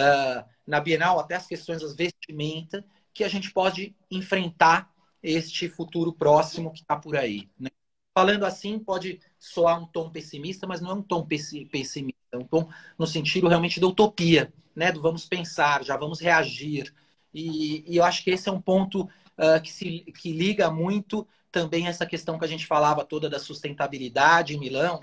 na Bienal, até as questões das vestimentas, que a gente pode enfrentar este futuro próximo que está por aí, né? Falando assim, pode soar um tom pessimista, mas não é um tom pessimista, é um tom no sentido realmente da utopia, né? Do vamos pensar, já vamos reagir. E eu acho que esse é um ponto que liga muito também essa questão que a gente falava toda da sustentabilidade em Milão,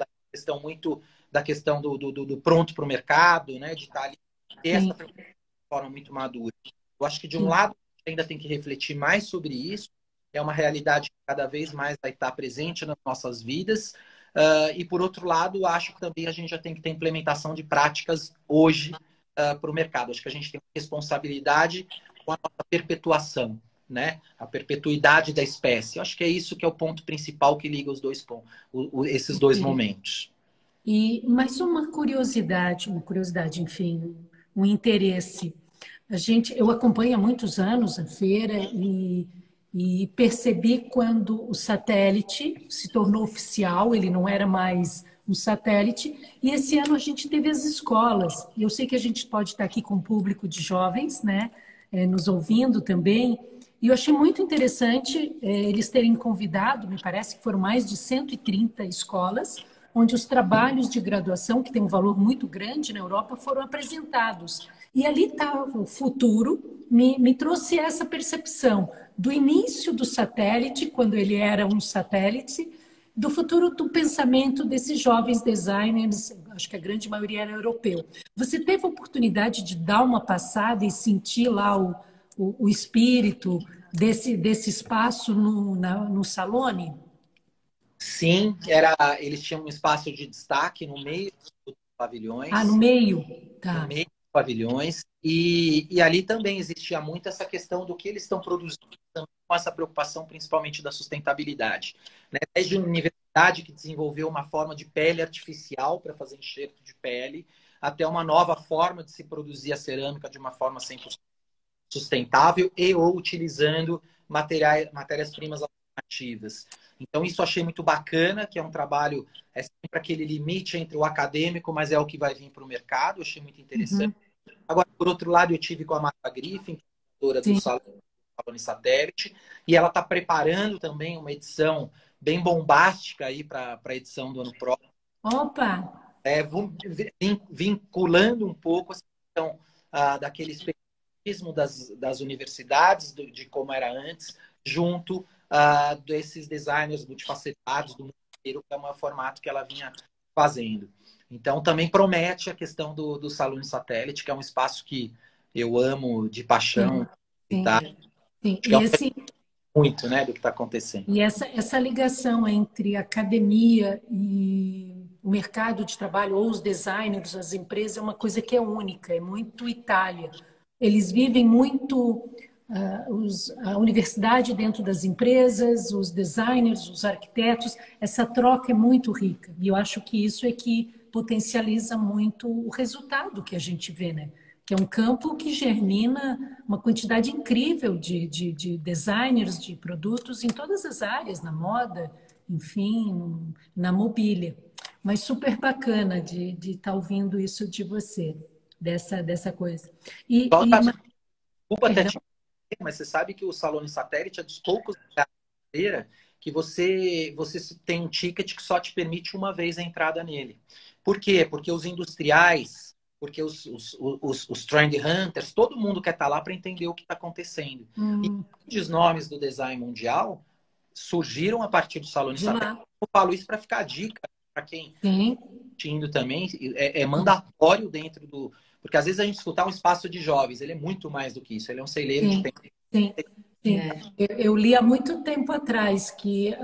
da questão do pronto para o mercado, né? De estar ali, ter essa forma muito madura. Eu acho que, de um lado, ainda tem que refletir mais sobre isso. É uma realidade que cada vez mais vai estar presente nas nossas vidas. E, por outro lado, acho que também a gente já tem que ter implementação de práticas hoje para o mercado. Acho que a gente tem responsabilidade com a nossa perpetuação, né? A perpetuidade da espécie. Acho que é isso que é o ponto principal que liga os dois pontos, esses dois momentos. E mais uma curiosidade, enfim, um interesse. Eu acompanho há muitos anos a feira e percebi quando o satélite se tornou oficial, ele não era mais um satélite, e esse ano a gente teve as escolas. Eu sei que a gente pode estar aqui com um público de jovens, né, nos ouvindo também, e eu achei muito interessante eles terem convidado, me parece que foram mais de 130 escolas, onde os trabalhos de graduação, que tem um valor muito grande na Europa, foram apresentados. E ali estava o futuro, me trouxe essa percepção do início do satélite, quando ele era um satélite, do futuro do pensamento desses jovens designers, acho que a grande maioria era europeu. Você teve a oportunidade de dar uma passada e sentir lá o espírito desse espaço no Salone? Sim, eles tinham um espaço de destaque no meio dos pavilhões. No meio? Tá. No meio dos pavilhões. E ali também existia muito essa questão do que eles estão produzindo, com essa preocupação principalmente da sustentabilidade, né? Desde uma universidade que desenvolveu uma forma de pele artificial para fazer enxerto de pele, até uma nova forma de se produzir a cerâmica de uma forma 100% sustentável e ou utilizando matérias-primas alternativas. Então, isso eu achei muito bacana, que é um trabalho, é sempre aquele limite entre o acadêmico, mas é o que vai vir para o mercado, eu achei muito interessante. Agora, por outro lado, eu tive com a Marta Griffin, que é autora do Salone Satélite, e ela está preparando também uma edição bem bombástica aí para a edição do ano próximo. Opa! Vinculando um pouco a questão daquele especialismo das universidades, de como era antes, junto desses designers multifacetados do mundo inteiro, que é um formato que ela vinha fazendo. Então, também promete a questão do Salone Satélite, que é um espaço que eu amo de paixão. Sim. Tá? Sim. E muito, né, do que está acontecendo. E essa ligação entre academia e o mercado de trabalho, ou os designers, as empresas, é uma coisa que é única, é muito Itália. Eles vivem muito a universidade dentro das empresas, os designers, os arquitetos, essa troca é muito rica. E eu acho que isso é que potencializa muito o resultado que a gente vê, né? Que é um campo que germina uma quantidade incrível de designers, de produtos em todas as áreas, na moda, enfim, na mobília. Mas super bacana de estar ouvindo isso de você, dessa coisa. Desculpa até te dizer, mas você sabe que o Salone Satélite é dos poucos brasileira que você tem um ticket que só te permite uma vez a entrada nele. Por quê? Porque os industriais, porque os trend hunters, todo mundo quer estar lá para entender o que está acontecendo. E os nomes do design mundial surgiram a partir do Salone Satélite. Eu falo isso para ficar a dica para quem está indo também. É mandatório dentro do... Porque às vezes a gente escutar um espaço de jovens, ele é muito mais do que isso. Ele é um celeiro de tempo. Sim. Eu li há muito tempo atrás que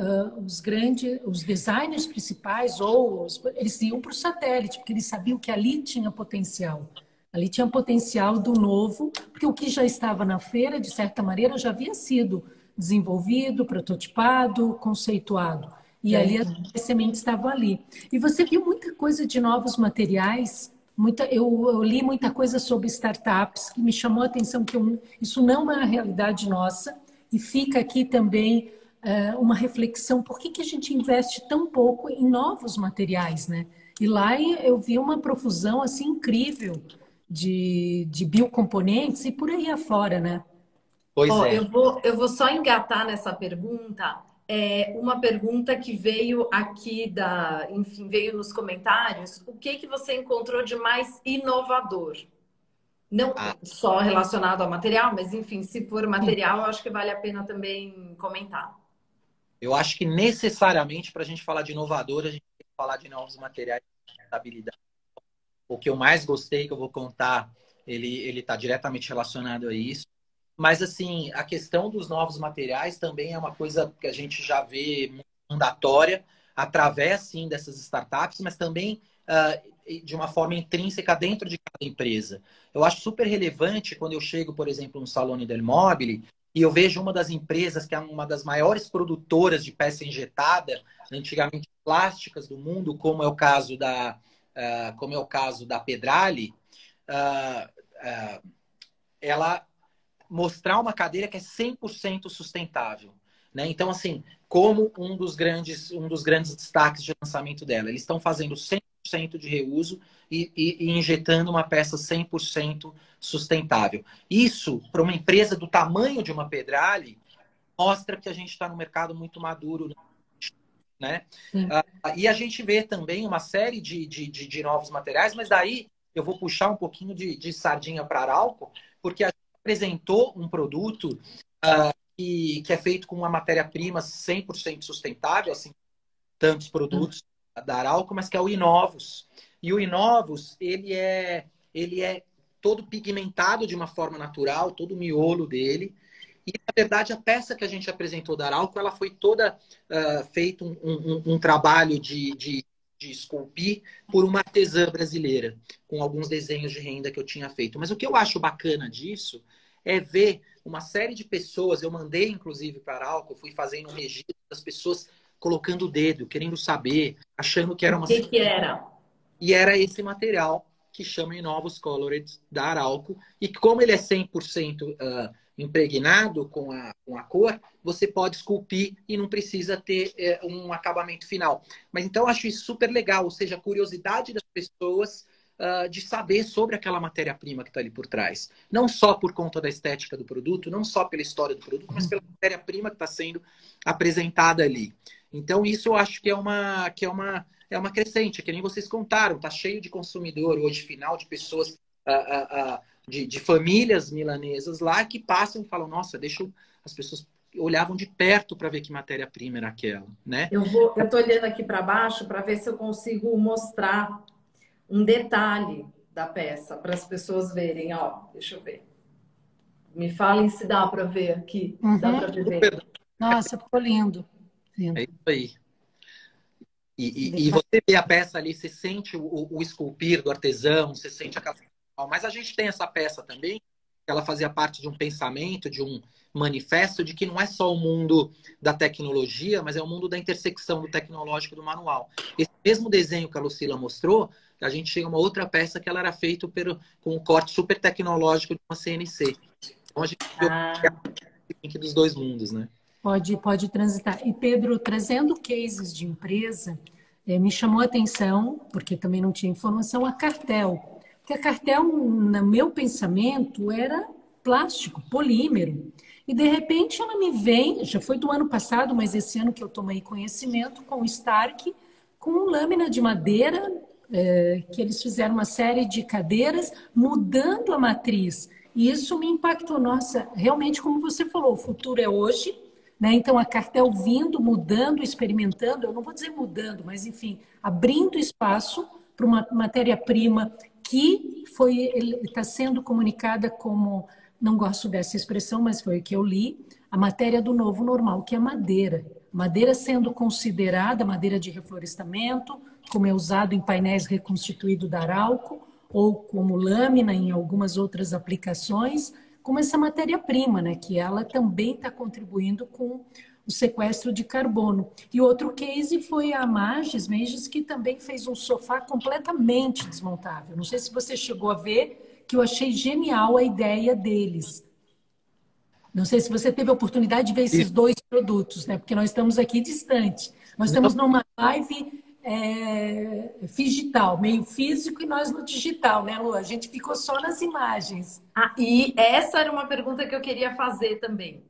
os designers principais, eles iam para o satélite, porque eles sabiam que ali tinha potencial. Ali tinha potencial do novo, porque o que já estava na feira, de certa maneira, já havia sido desenvolvido, prototipado, conceituado. E ali as sementes estavam ali. E você viu muita coisa de novos materiais. Eu li muita coisa sobre startups que me chamou a atenção que isso não é uma realidade nossa, e fica aqui também uma reflexão, por que a gente investe tão pouco em novos materiais, né? E lá eu vi uma profusão assim incrível de biocomponentes e por aí afora, né? Pois é. Eu vou só engatar nessa pergunta. Uma pergunta que veio aqui veio nos comentários. O que você encontrou de mais inovador? Não só relacionado ao material, mas enfim, se for material, eu acho que vale a pena também comentar. Eu acho que necessariamente para a gente falar de inovador, a gente tem que falar de novos materiais de sustentabilidade. O que eu mais gostei, que eu vou contar, ele está diretamente relacionado a isso. Mas, assim, a questão dos novos materiais também é uma coisa que a gente já vê mandatória através, sim, dessas startups, mas também de uma forma intrínseca dentro de cada empresa. Eu acho super relevante quando eu chego, por exemplo, no Salone del Mobile e eu vejo uma das empresas que é uma das maiores produtoras de peça injetada, antigamente plásticas do mundo, como é o caso da Pedrali, ela mostrar uma cadeira que é 100% sustentável, né? Então, assim, como um dos grandes destaques de lançamento dela, eles estão fazendo 100% de reuso e injetando uma peça 100% sustentável. Isso, para uma empresa do tamanho de uma Pedrali, mostra que a gente está no mercado muito maduro, né? E a gente vê também uma série de novos materiais, mas daí eu vou puxar um pouquinho de sardinha para Arauco, porque a gente apresentou um produto que é feito com uma matéria-prima 100% sustentável, assim, tantos produtos da Arauco, mas que é o Inovus. E o Inovus, ele é todo pigmentado de uma forma natural, todo o miolo dele. E, na verdade, a peça que a gente apresentou da Arauco, ela foi toda feito um trabalho de esculpir por uma artesã brasileira, com alguns desenhos de renda que eu tinha feito. Mas o que eu acho bacana disso é ver uma série de pessoas, eu mandei inclusive para a Arauco, eu fui fazendo um registro das pessoas colocando o dedo, querendo saber, achando que era uma... O que era? E era esse material, que chama Novos Colored, da Arauco, e como ele é 100% impregnado com a cor, você pode esculpir e não precisa ter um acabamento final. Mas então eu acho isso super legal, ou seja, a curiosidade das pessoas de saber sobre aquela matéria-prima que está ali por trás. Não só por conta da estética do produto, não só pela história do produto, mas pela matéria-prima que está sendo apresentada ali. Então isso eu acho que é uma crescente, que nem vocês contaram, está cheio de consumidor hoje, final, de pessoas, de famílias milanesas lá que passam e falam, nossa, as pessoas olhavam de perto para ver que matéria-prima era aquela, né? Eu tô olhando aqui para baixo para ver se eu consigo mostrar um detalhe da peça para as pessoas verem, ó, deixa eu ver. Me falem se dá para ver aqui. Dá para ver? Nossa, ficou lindo. É isso aí. E você vê a peça ali, você sente o esculpir do artesão, você sente aquela... Mas a gente tem essa peça também, que ela fazia parte de um pensamento, de um manifesto, de que não é só o mundo da tecnologia, mas é o mundo da intersecção do tecnológico e do manual. Esse mesmo desenho que a Lucila mostrou, a gente chega a uma outra peça que ela era feita com um corte super tecnológico de uma CNC. Então a gente tem dos dois mundos, né? Pode transitar. E, Pedro, trazendo cases de empresa, me chamou a atenção, porque também não tinha informação, a Cartel. Porque a Cartel, no meu pensamento, era plástico, polímero. E, de repente, ela me vem, já foi do ano passado, mas esse ano que eu tomei conhecimento, com o Stark, com lâmina de madeira, que eles fizeram uma série de cadeiras, mudando a matriz. E isso me impactou. Nossa, realmente, como você falou, o futuro é hoje, né? Então, a Cartel vindo, mudando, experimentando, eu não vou dizer mudando, mas, enfim, abrindo espaço para uma matéria-prima que está sendo comunicada como, não gosto dessa expressão, mas foi o que eu li, a matéria do novo normal, que é madeira. Madeira sendo considerada madeira de reflorestamento, como é usado em painéis reconstituídos da Arauco, ou como lâmina em algumas outras aplicações, como essa matéria-prima, né, que ela também está contribuindo com o sequestro de carbono. E outro case foi a Mages, que também fez um sofá completamente desmontável. Não sei se você chegou a ver, que eu achei genial a ideia deles. Não sei se você teve a oportunidade de ver esses dois produtos, né? Porque nós estamos aqui distante. Nós estamos numa live digital, meio físico e nós no digital, né, Lu? A gente ficou só nas imagens. E essa era uma pergunta que eu queria fazer também.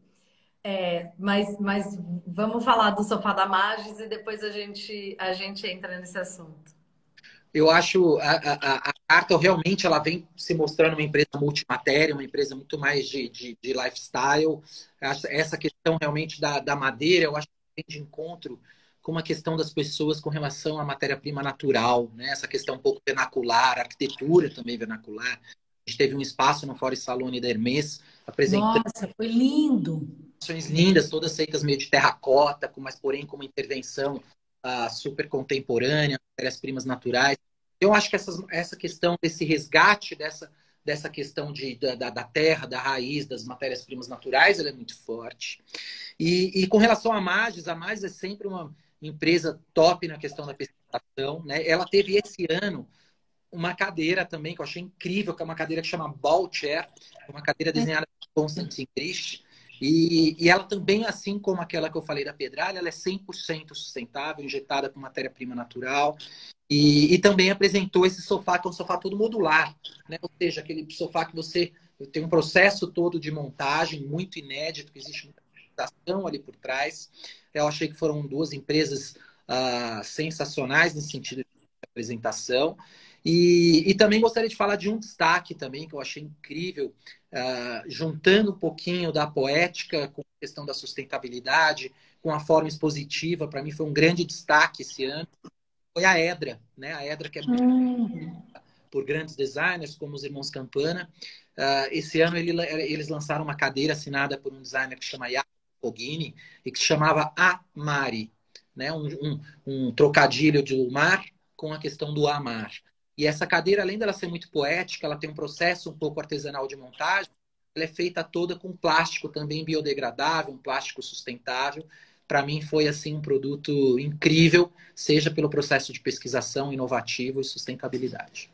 Mas vamos falar do sofá da Magis e depois a gente entra nesse assunto. Eu acho a Cartel realmente ela vem se mostrando uma empresa multimatéria, uma empresa muito mais de lifestyle. Essa questão realmente da madeira, eu acho que tem de encontro com uma questão das pessoas com relação à matéria-prima natural, né? Essa questão um pouco vernacular, arquitetura também vernacular. A gente teve um espaço no Fora Salone da Hermès apresentando... Nossa, foi lindo! Lindas, todas feitas meio de terracota, mas porém com uma intervenção super contemporânea, matérias-primas naturais. Eu acho que essa questão desse resgate dessa questão da terra, da raiz, das matérias-primas naturais, ela é muito forte. E com relação à Magis, a Magis é sempre uma empresa top na questão da pesquisação, né? Ela teve esse ano uma cadeira também que eu achei incrível, que é uma cadeira que chama Ball Chair, uma cadeira desenhada por Constantin Christ. E ela também, assim como aquela que eu falei da Pedralha, ela é 100% sustentável, injetada com matéria-prima natural. E também apresentou esse sofá, que é um sofá todo modular, né? Ou seja, aquele sofá que você tem um processo todo de montagem muito inédito, que existe muita ação ali por trás. Eu achei que foram duas empresas sensacionais nesse sentido de apresentação. E também gostaria de falar de um destaque também, que eu achei incrível, juntando um pouquinho da poética com a questão da sustentabilidade, com a forma expositiva. Para mim foi um grande destaque esse ano. Foi a Edra, né? A Edra que é muito por grandes designers, como os irmãos Campana. Esse ano eles lançaram uma cadeira assinada por um designer que se chama Jacopo Foghini e que se chamava Amari, né? Um trocadilho de mar com a questão do amar. E essa cadeira, além dela ser muito poética, ela tem um processo um pouco artesanal de montagem, ela é feita toda com plástico também biodegradável, um plástico sustentável. Para mim foi assim um produto incrível, seja pelo processo de pesquisação inovativo e sustentabilidade.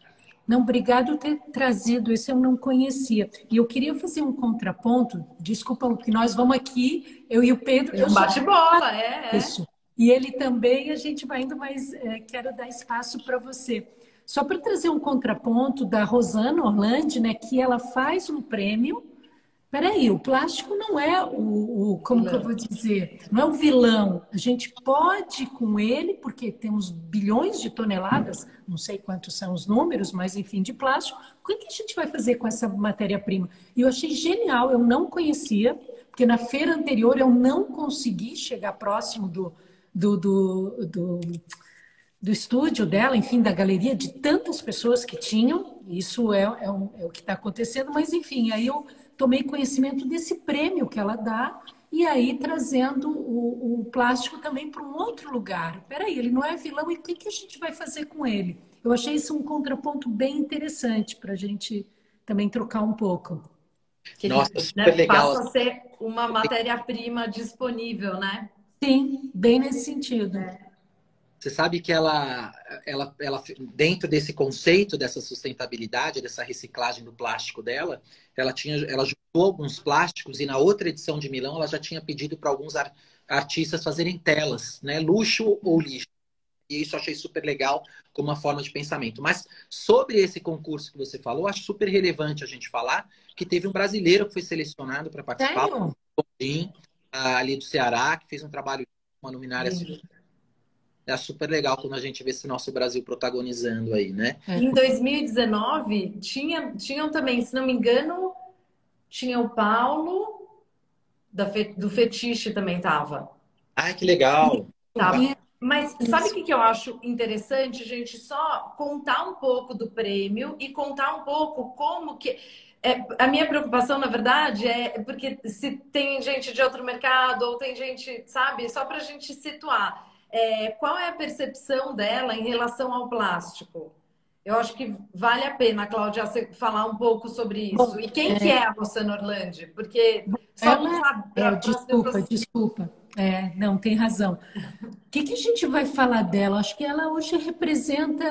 Não, obrigado por ter trazido, esse eu não conhecia. E eu queria fazer um contraponto, desculpa, que nós vamos aqui, eu e o Pedro, eu Um sou bate-bola, é. isso. E ele também, a gente vai indo, mas quero dar espaço para você. Só para trazer um contraponto da Rosana Orlandi, né, que ela faz um prêmio. Peraí, o plástico não é como que eu vou dizer? Não é o vilão. A gente pode com ele, porque temos bilhões de toneladas, não sei quantos são os números, mas enfim, de plástico. O que a gente vai fazer com essa matéria-prima? E eu achei genial, eu não conhecia, porque na feira anterior eu não consegui chegar próximo do, do, do, do estúdio dela, enfim, da galeria, de tantas pessoas que tinham. Isso é o que está acontecendo, mas enfim, aí eu tomei conhecimento desse prêmio que ela dá e aí trazendo o plástico também para um outro lugar. Peraí, ele não é vilão, e o que a gente vai fazer com ele? Eu achei isso um contraponto bem interessante para a gente também trocar um pouco. Que Nossa, ele, super né, legal. passa a ser uma matéria-prima disponível, né? Sim, bem nesse sentido. Você sabe que ela, dentro desse conceito dessa sustentabilidade, dessa reciclagem do plástico dela, ela juntou alguns plásticos e na outra edição de Milão ela já tinha pedido para alguns artistas fazerem telas, né? Luxo ou lixo. E isso eu achei super legal como uma forma de pensamento. Mas sobre esse concurso que você falou, acho super relevante a gente falar que teve um brasileiro que foi selecionado para participar, Sério? ali do Ceará, que fez um trabalho, uma luminária. É super legal quando a gente vê esse nosso Brasil protagonizando aí, né? Em 2019, tinham também, se não me engano, tinha o Paulo do Fetiche também tava. Ai, que legal! Tava. Mas sabe o que eu acho interessante, gente? Só contar um pouco do prêmio e contar um pouco como que. A minha preocupação, na verdade, é porque se tem gente de outro mercado ou tem gente, sabe? Só para a gente situar. Qual é a percepção dela em relação ao plástico? Eu acho que vale a pena, Cláudia, você falar um pouco sobre isso. Bom, E quem que é a Rossana Orlandi? Porque só para desculpa. Não, tem razão. O que a gente vai falar dela? Acho que ela hoje representa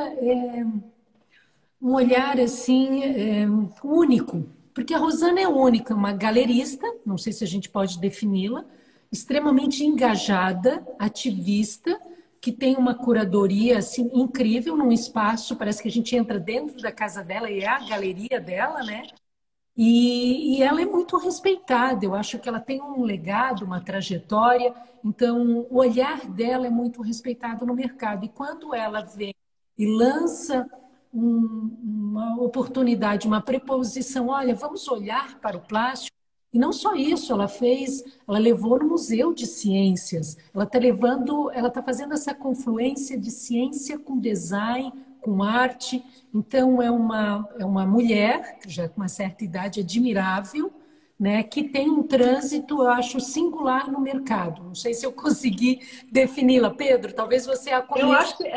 um olhar assim único, porque a Rosana é única, uma galerista, não sei se a gente pode defini-la, extremamente engajada, ativista, que tem uma curadoria assim incrível num espaço, parece que a gente entra dentro da casa dela e é a galeria dela, né? E ela é muito respeitada, eu acho que ela tem um legado, uma trajetória, então o olhar dela é muito respeitado no mercado. E quando ela vem e lança uma oportunidade, uma preposição, olha, vamos olhar para o plástico. E não só isso, ela levou no Museu de Ciências, ela está fazendo essa confluência de ciência com design, com arte. Então, é uma mulher, já com uma certa idade, admirável, né, que tem um trânsito, eu acho, singular no mercado. Não sei se eu consegui defini-la. Pedro, talvez você a conheça. Eu acho que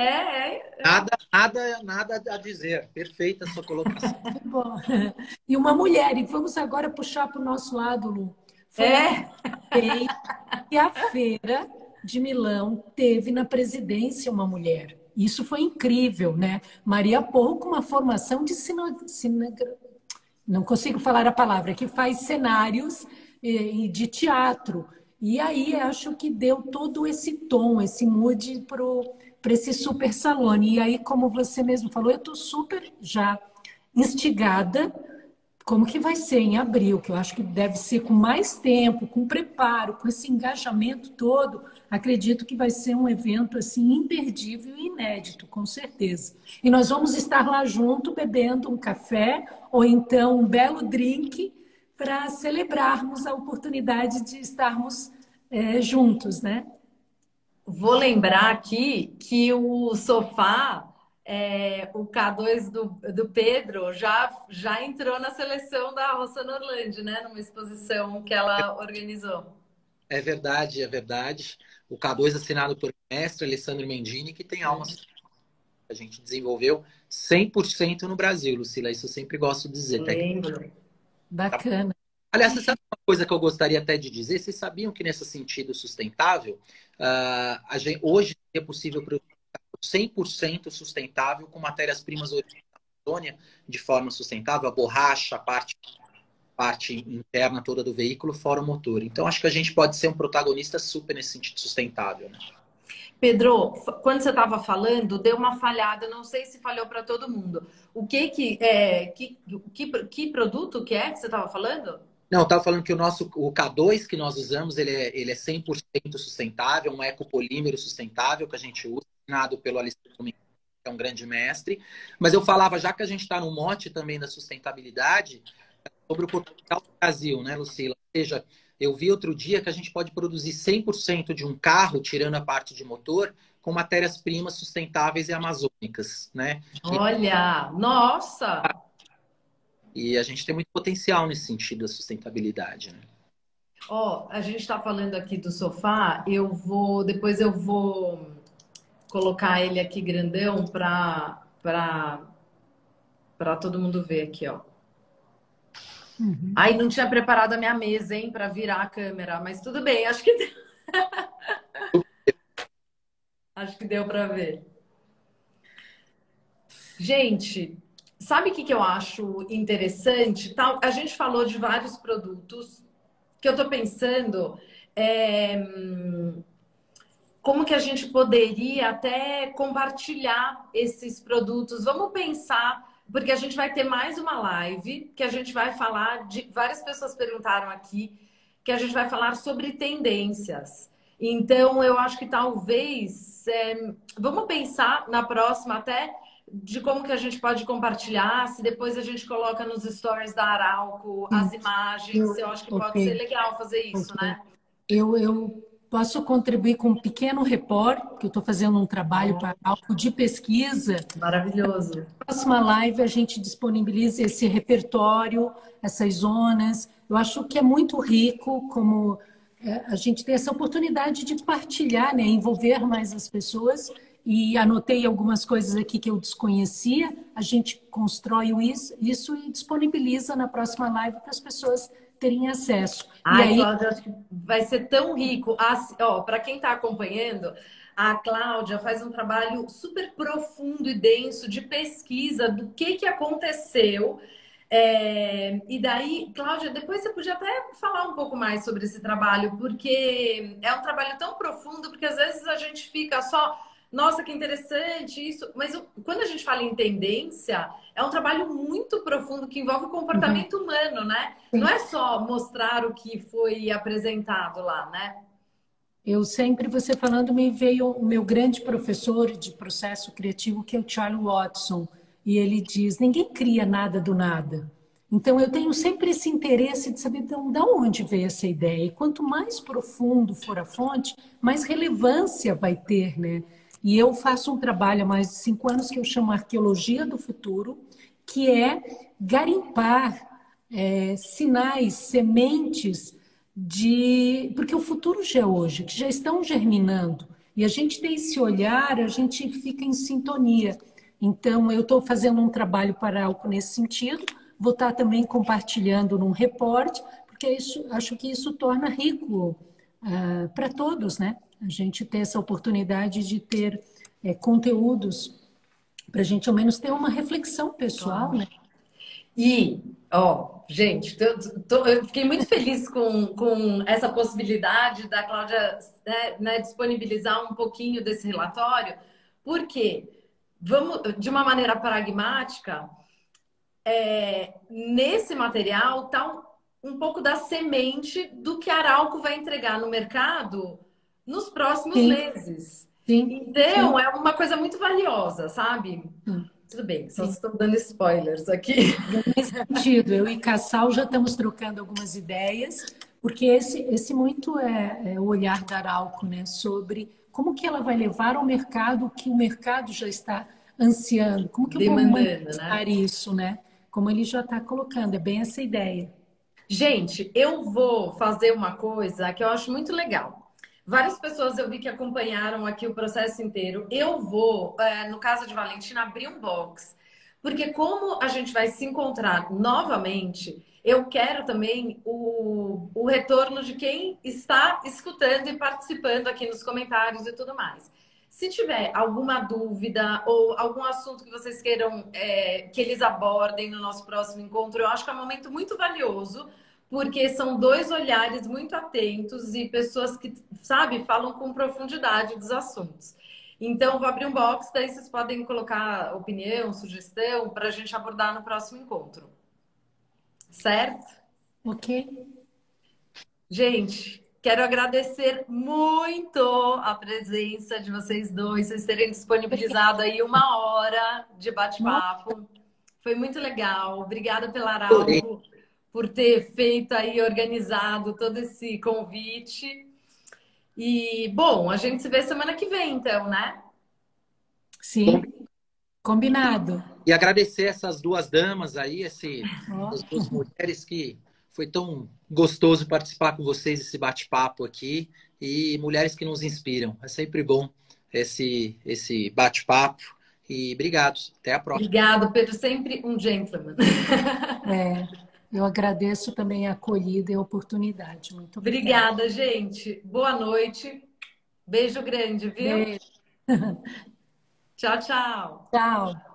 Nada a dizer. Perfeita a sua colocação. Bom. E uma mulher. E vamos agora puxar para o nosso lado, Lu. E a Feira de Milão teve na presidência uma mulher. Isso foi incrível, né? Maria Porro, com uma formação de não consigo falar a palavra, que faz cenários de teatro. E aí acho que deu todo esse tom, esse mood para esse super salone. E aí, como você mesmo falou, eu estou super já instigada. Como que vai ser em abril? Que eu acho que deve ser com mais tempo, com preparo, com esse engajamento todo. Acredito que vai ser um evento assim imperdível e inédito, com certeza. E nós vamos estar lá junto, bebendo um café ou então um belo drink para celebrarmos a oportunidade de estarmos juntos, né? Vou lembrar aqui que o sofá, o K2 do Pedro, já entrou na seleção da Rossana Orlandi, né? Numa exposição que ela organizou. É verdade, é verdade. O K2 assinado por mestre Alessandro Mendini, que tem alma que a gente desenvolveu 100% no Brasil, Lucila. Isso eu sempre gosto de dizer. Lembro. Bacana. Aliás, você sabe uma coisa que eu gostaria até de dizer? Vocês sabiam que nesse sentido sustentável, hoje é possível produzir 100% sustentável com matérias-primas originais Amazônia de forma sustentável, a borracha, a parte interna toda do veículo, fora o motor. Então, acho que a gente pode ser um protagonista super nesse sentido sustentável, né? Pedro, quando você estava falando, deu uma falhada, não sei se falhou para todo mundo. Que produto que é que você estava falando? Não, eu estava falando que o K2 que nós usamos, ele é 100% sustentável, um ecopolímero sustentável que a gente usa, ensinado pelo Alistair Domingues, que é um grande mestre. Mas eu falava, já que a gente está no mote também da sustentabilidade, sobre o potencial do Brasil, né, Lucila? Ou seja, eu vi outro dia que a gente pode produzir 100% de um carro, tirando a parte de motor, com matérias-primas sustentáveis e amazônicas, né? Olha, nossa! E a gente tem muito potencial nesse sentido da sustentabilidade, né? Ó, a gente está falando aqui do sofá, depois eu vou colocar ele aqui grandão para todo mundo ver aqui, ó. Uhum. Ai, não tinha preparado a minha mesa, hein, para virar a câmera, mas tudo bem, acho que acho que deu para ver. Gente, sabe o que eu acho interessante? A gente falou de vários produtos que eu tô pensando como que a gente poderia até compartilhar esses produtos. Vamos pensar, porque a gente vai ter mais uma live que a gente vai falar de. Várias pessoas perguntaram aqui que a gente vai falar sobre tendências. Então, eu acho que talvez vamos pensar na próxima até de como que a gente pode compartilhar, se depois a gente coloca nos stories da Arauco as imagens. Eu acho que pode ser legal fazer isso, né? Eu posso contribuir com um pequeno report, que eu estou fazendo um trabalho para algo de pesquisa. Maravilhoso. Na próxima live a gente disponibiliza esse repertório, essas zonas. Eu acho que é muito rico como a gente tem essa oportunidade de partilhar, né? Envolver mais as pessoas. E anotei algumas coisas aqui que eu desconhecia. A gente constrói isso e disponibiliza na próxima live para as pessoas terem acesso. Ai, e aí, Cláudia, acho que vai ser tão rico. Para quem está acompanhando, a Cláudia faz um trabalho super profundo e denso de pesquisa do que aconteceu. E daí, Cláudia, depois você podia até falar um pouco mais sobre esse trabalho, porque é um trabalho tão profundo, porque às vezes a gente fica só, nossa, que interessante isso, mas quando a gente fala em tendência, é um trabalho muito profundo que envolve o comportamento humano, né? Não é só mostrar o que foi apresentado lá, né? você falando, me veio o meu grande professor de processo criativo, que é o Charlie Watson, e ele diz: ninguém cria nada do nada. Então, eu tenho sempre esse interesse de saber de onde veio essa ideia. E quanto mais profundo for a fonte, mais relevância vai ter, né? E eu faço um trabalho há mais de 5 anos que eu chamo Arqueologia do Futuro, que é garimpar sinais, sementes porque o futuro já é hoje, que já estão germinando. E a gente tem esse olhar, a gente fica em sintonia. Então, eu estou fazendo um trabalho para algo nesse sentido, vou estar também compartilhando num reporte, porque acho que isso torna rico para todos, né? A gente ter essa oportunidade de ter conteúdos para a gente, ao menos, ter uma reflexão pessoal, né? E, gente, eu fiquei muito feliz com essa possibilidade da Cláudia disponibilizar um pouquinho desse relatório, porque vamos, de uma maneira pragmática, nesse material está um pouco da semente do que a Arauco vai entregar no mercado nos próximos meses. Sim, então, é uma coisa muito valiosa, sabe? Tudo bem, só estou dando spoilers aqui. Nesse sentido, eu e Cassal já estamos trocando algumas ideias, porque esse muito é o olhar da Arauco, né? Sobre como que ela vai levar ao mercado o que o mercado já está ansiando. Como que eu vou manifestar isso, né? Como ele já está colocando, é bem essa ideia. Gente, eu vou fazer uma coisa que eu acho muito legal. Várias pessoas eu vi que acompanharam aqui o processo inteiro. Eu vou, no caso de Valentina, abrir um box. Porque como a gente vai se encontrar novamente, eu quero também o retorno de quem está escutando e participando aqui nos comentários e tudo mais. Se tiver alguma dúvida ou algum assunto que vocês queiram que eles abordem no nosso próximo encontro, eu acho que é um momento muito valioso, porque são dois olhares muito atentos e pessoas que, sabe, falam com profundidade dos assuntos. Então, vou abrir um box, daí vocês podem colocar opinião, sugestão, para a gente abordar no próximo encontro. Certo? Ok. Gente, quero agradecer muito a presença de vocês dois, vocês terem disponibilizado aí 1 hora de bate-papo. Foi muito legal. Obrigada pela Arauco por ter feito aí, organizado todo esse convite. E, bom, a gente se vê semana que vem, então, né? Sim, combinado. E agradecer essas duas damas aí, Ó. essas duas mulheres que foi tão gostoso participar com vocês desse bate-papo aqui e mulheres que nos inspiram. É sempre bom esse bate-papo e obrigado. Até a próxima. Obrigado, Pedro, sempre um gentleman. Eu agradeço também a acolhida e a oportunidade. Muito obrigada. Obrigada, gente. Boa noite. Beijo grande, viu? Beijo. Tchau, tchau. Tchau.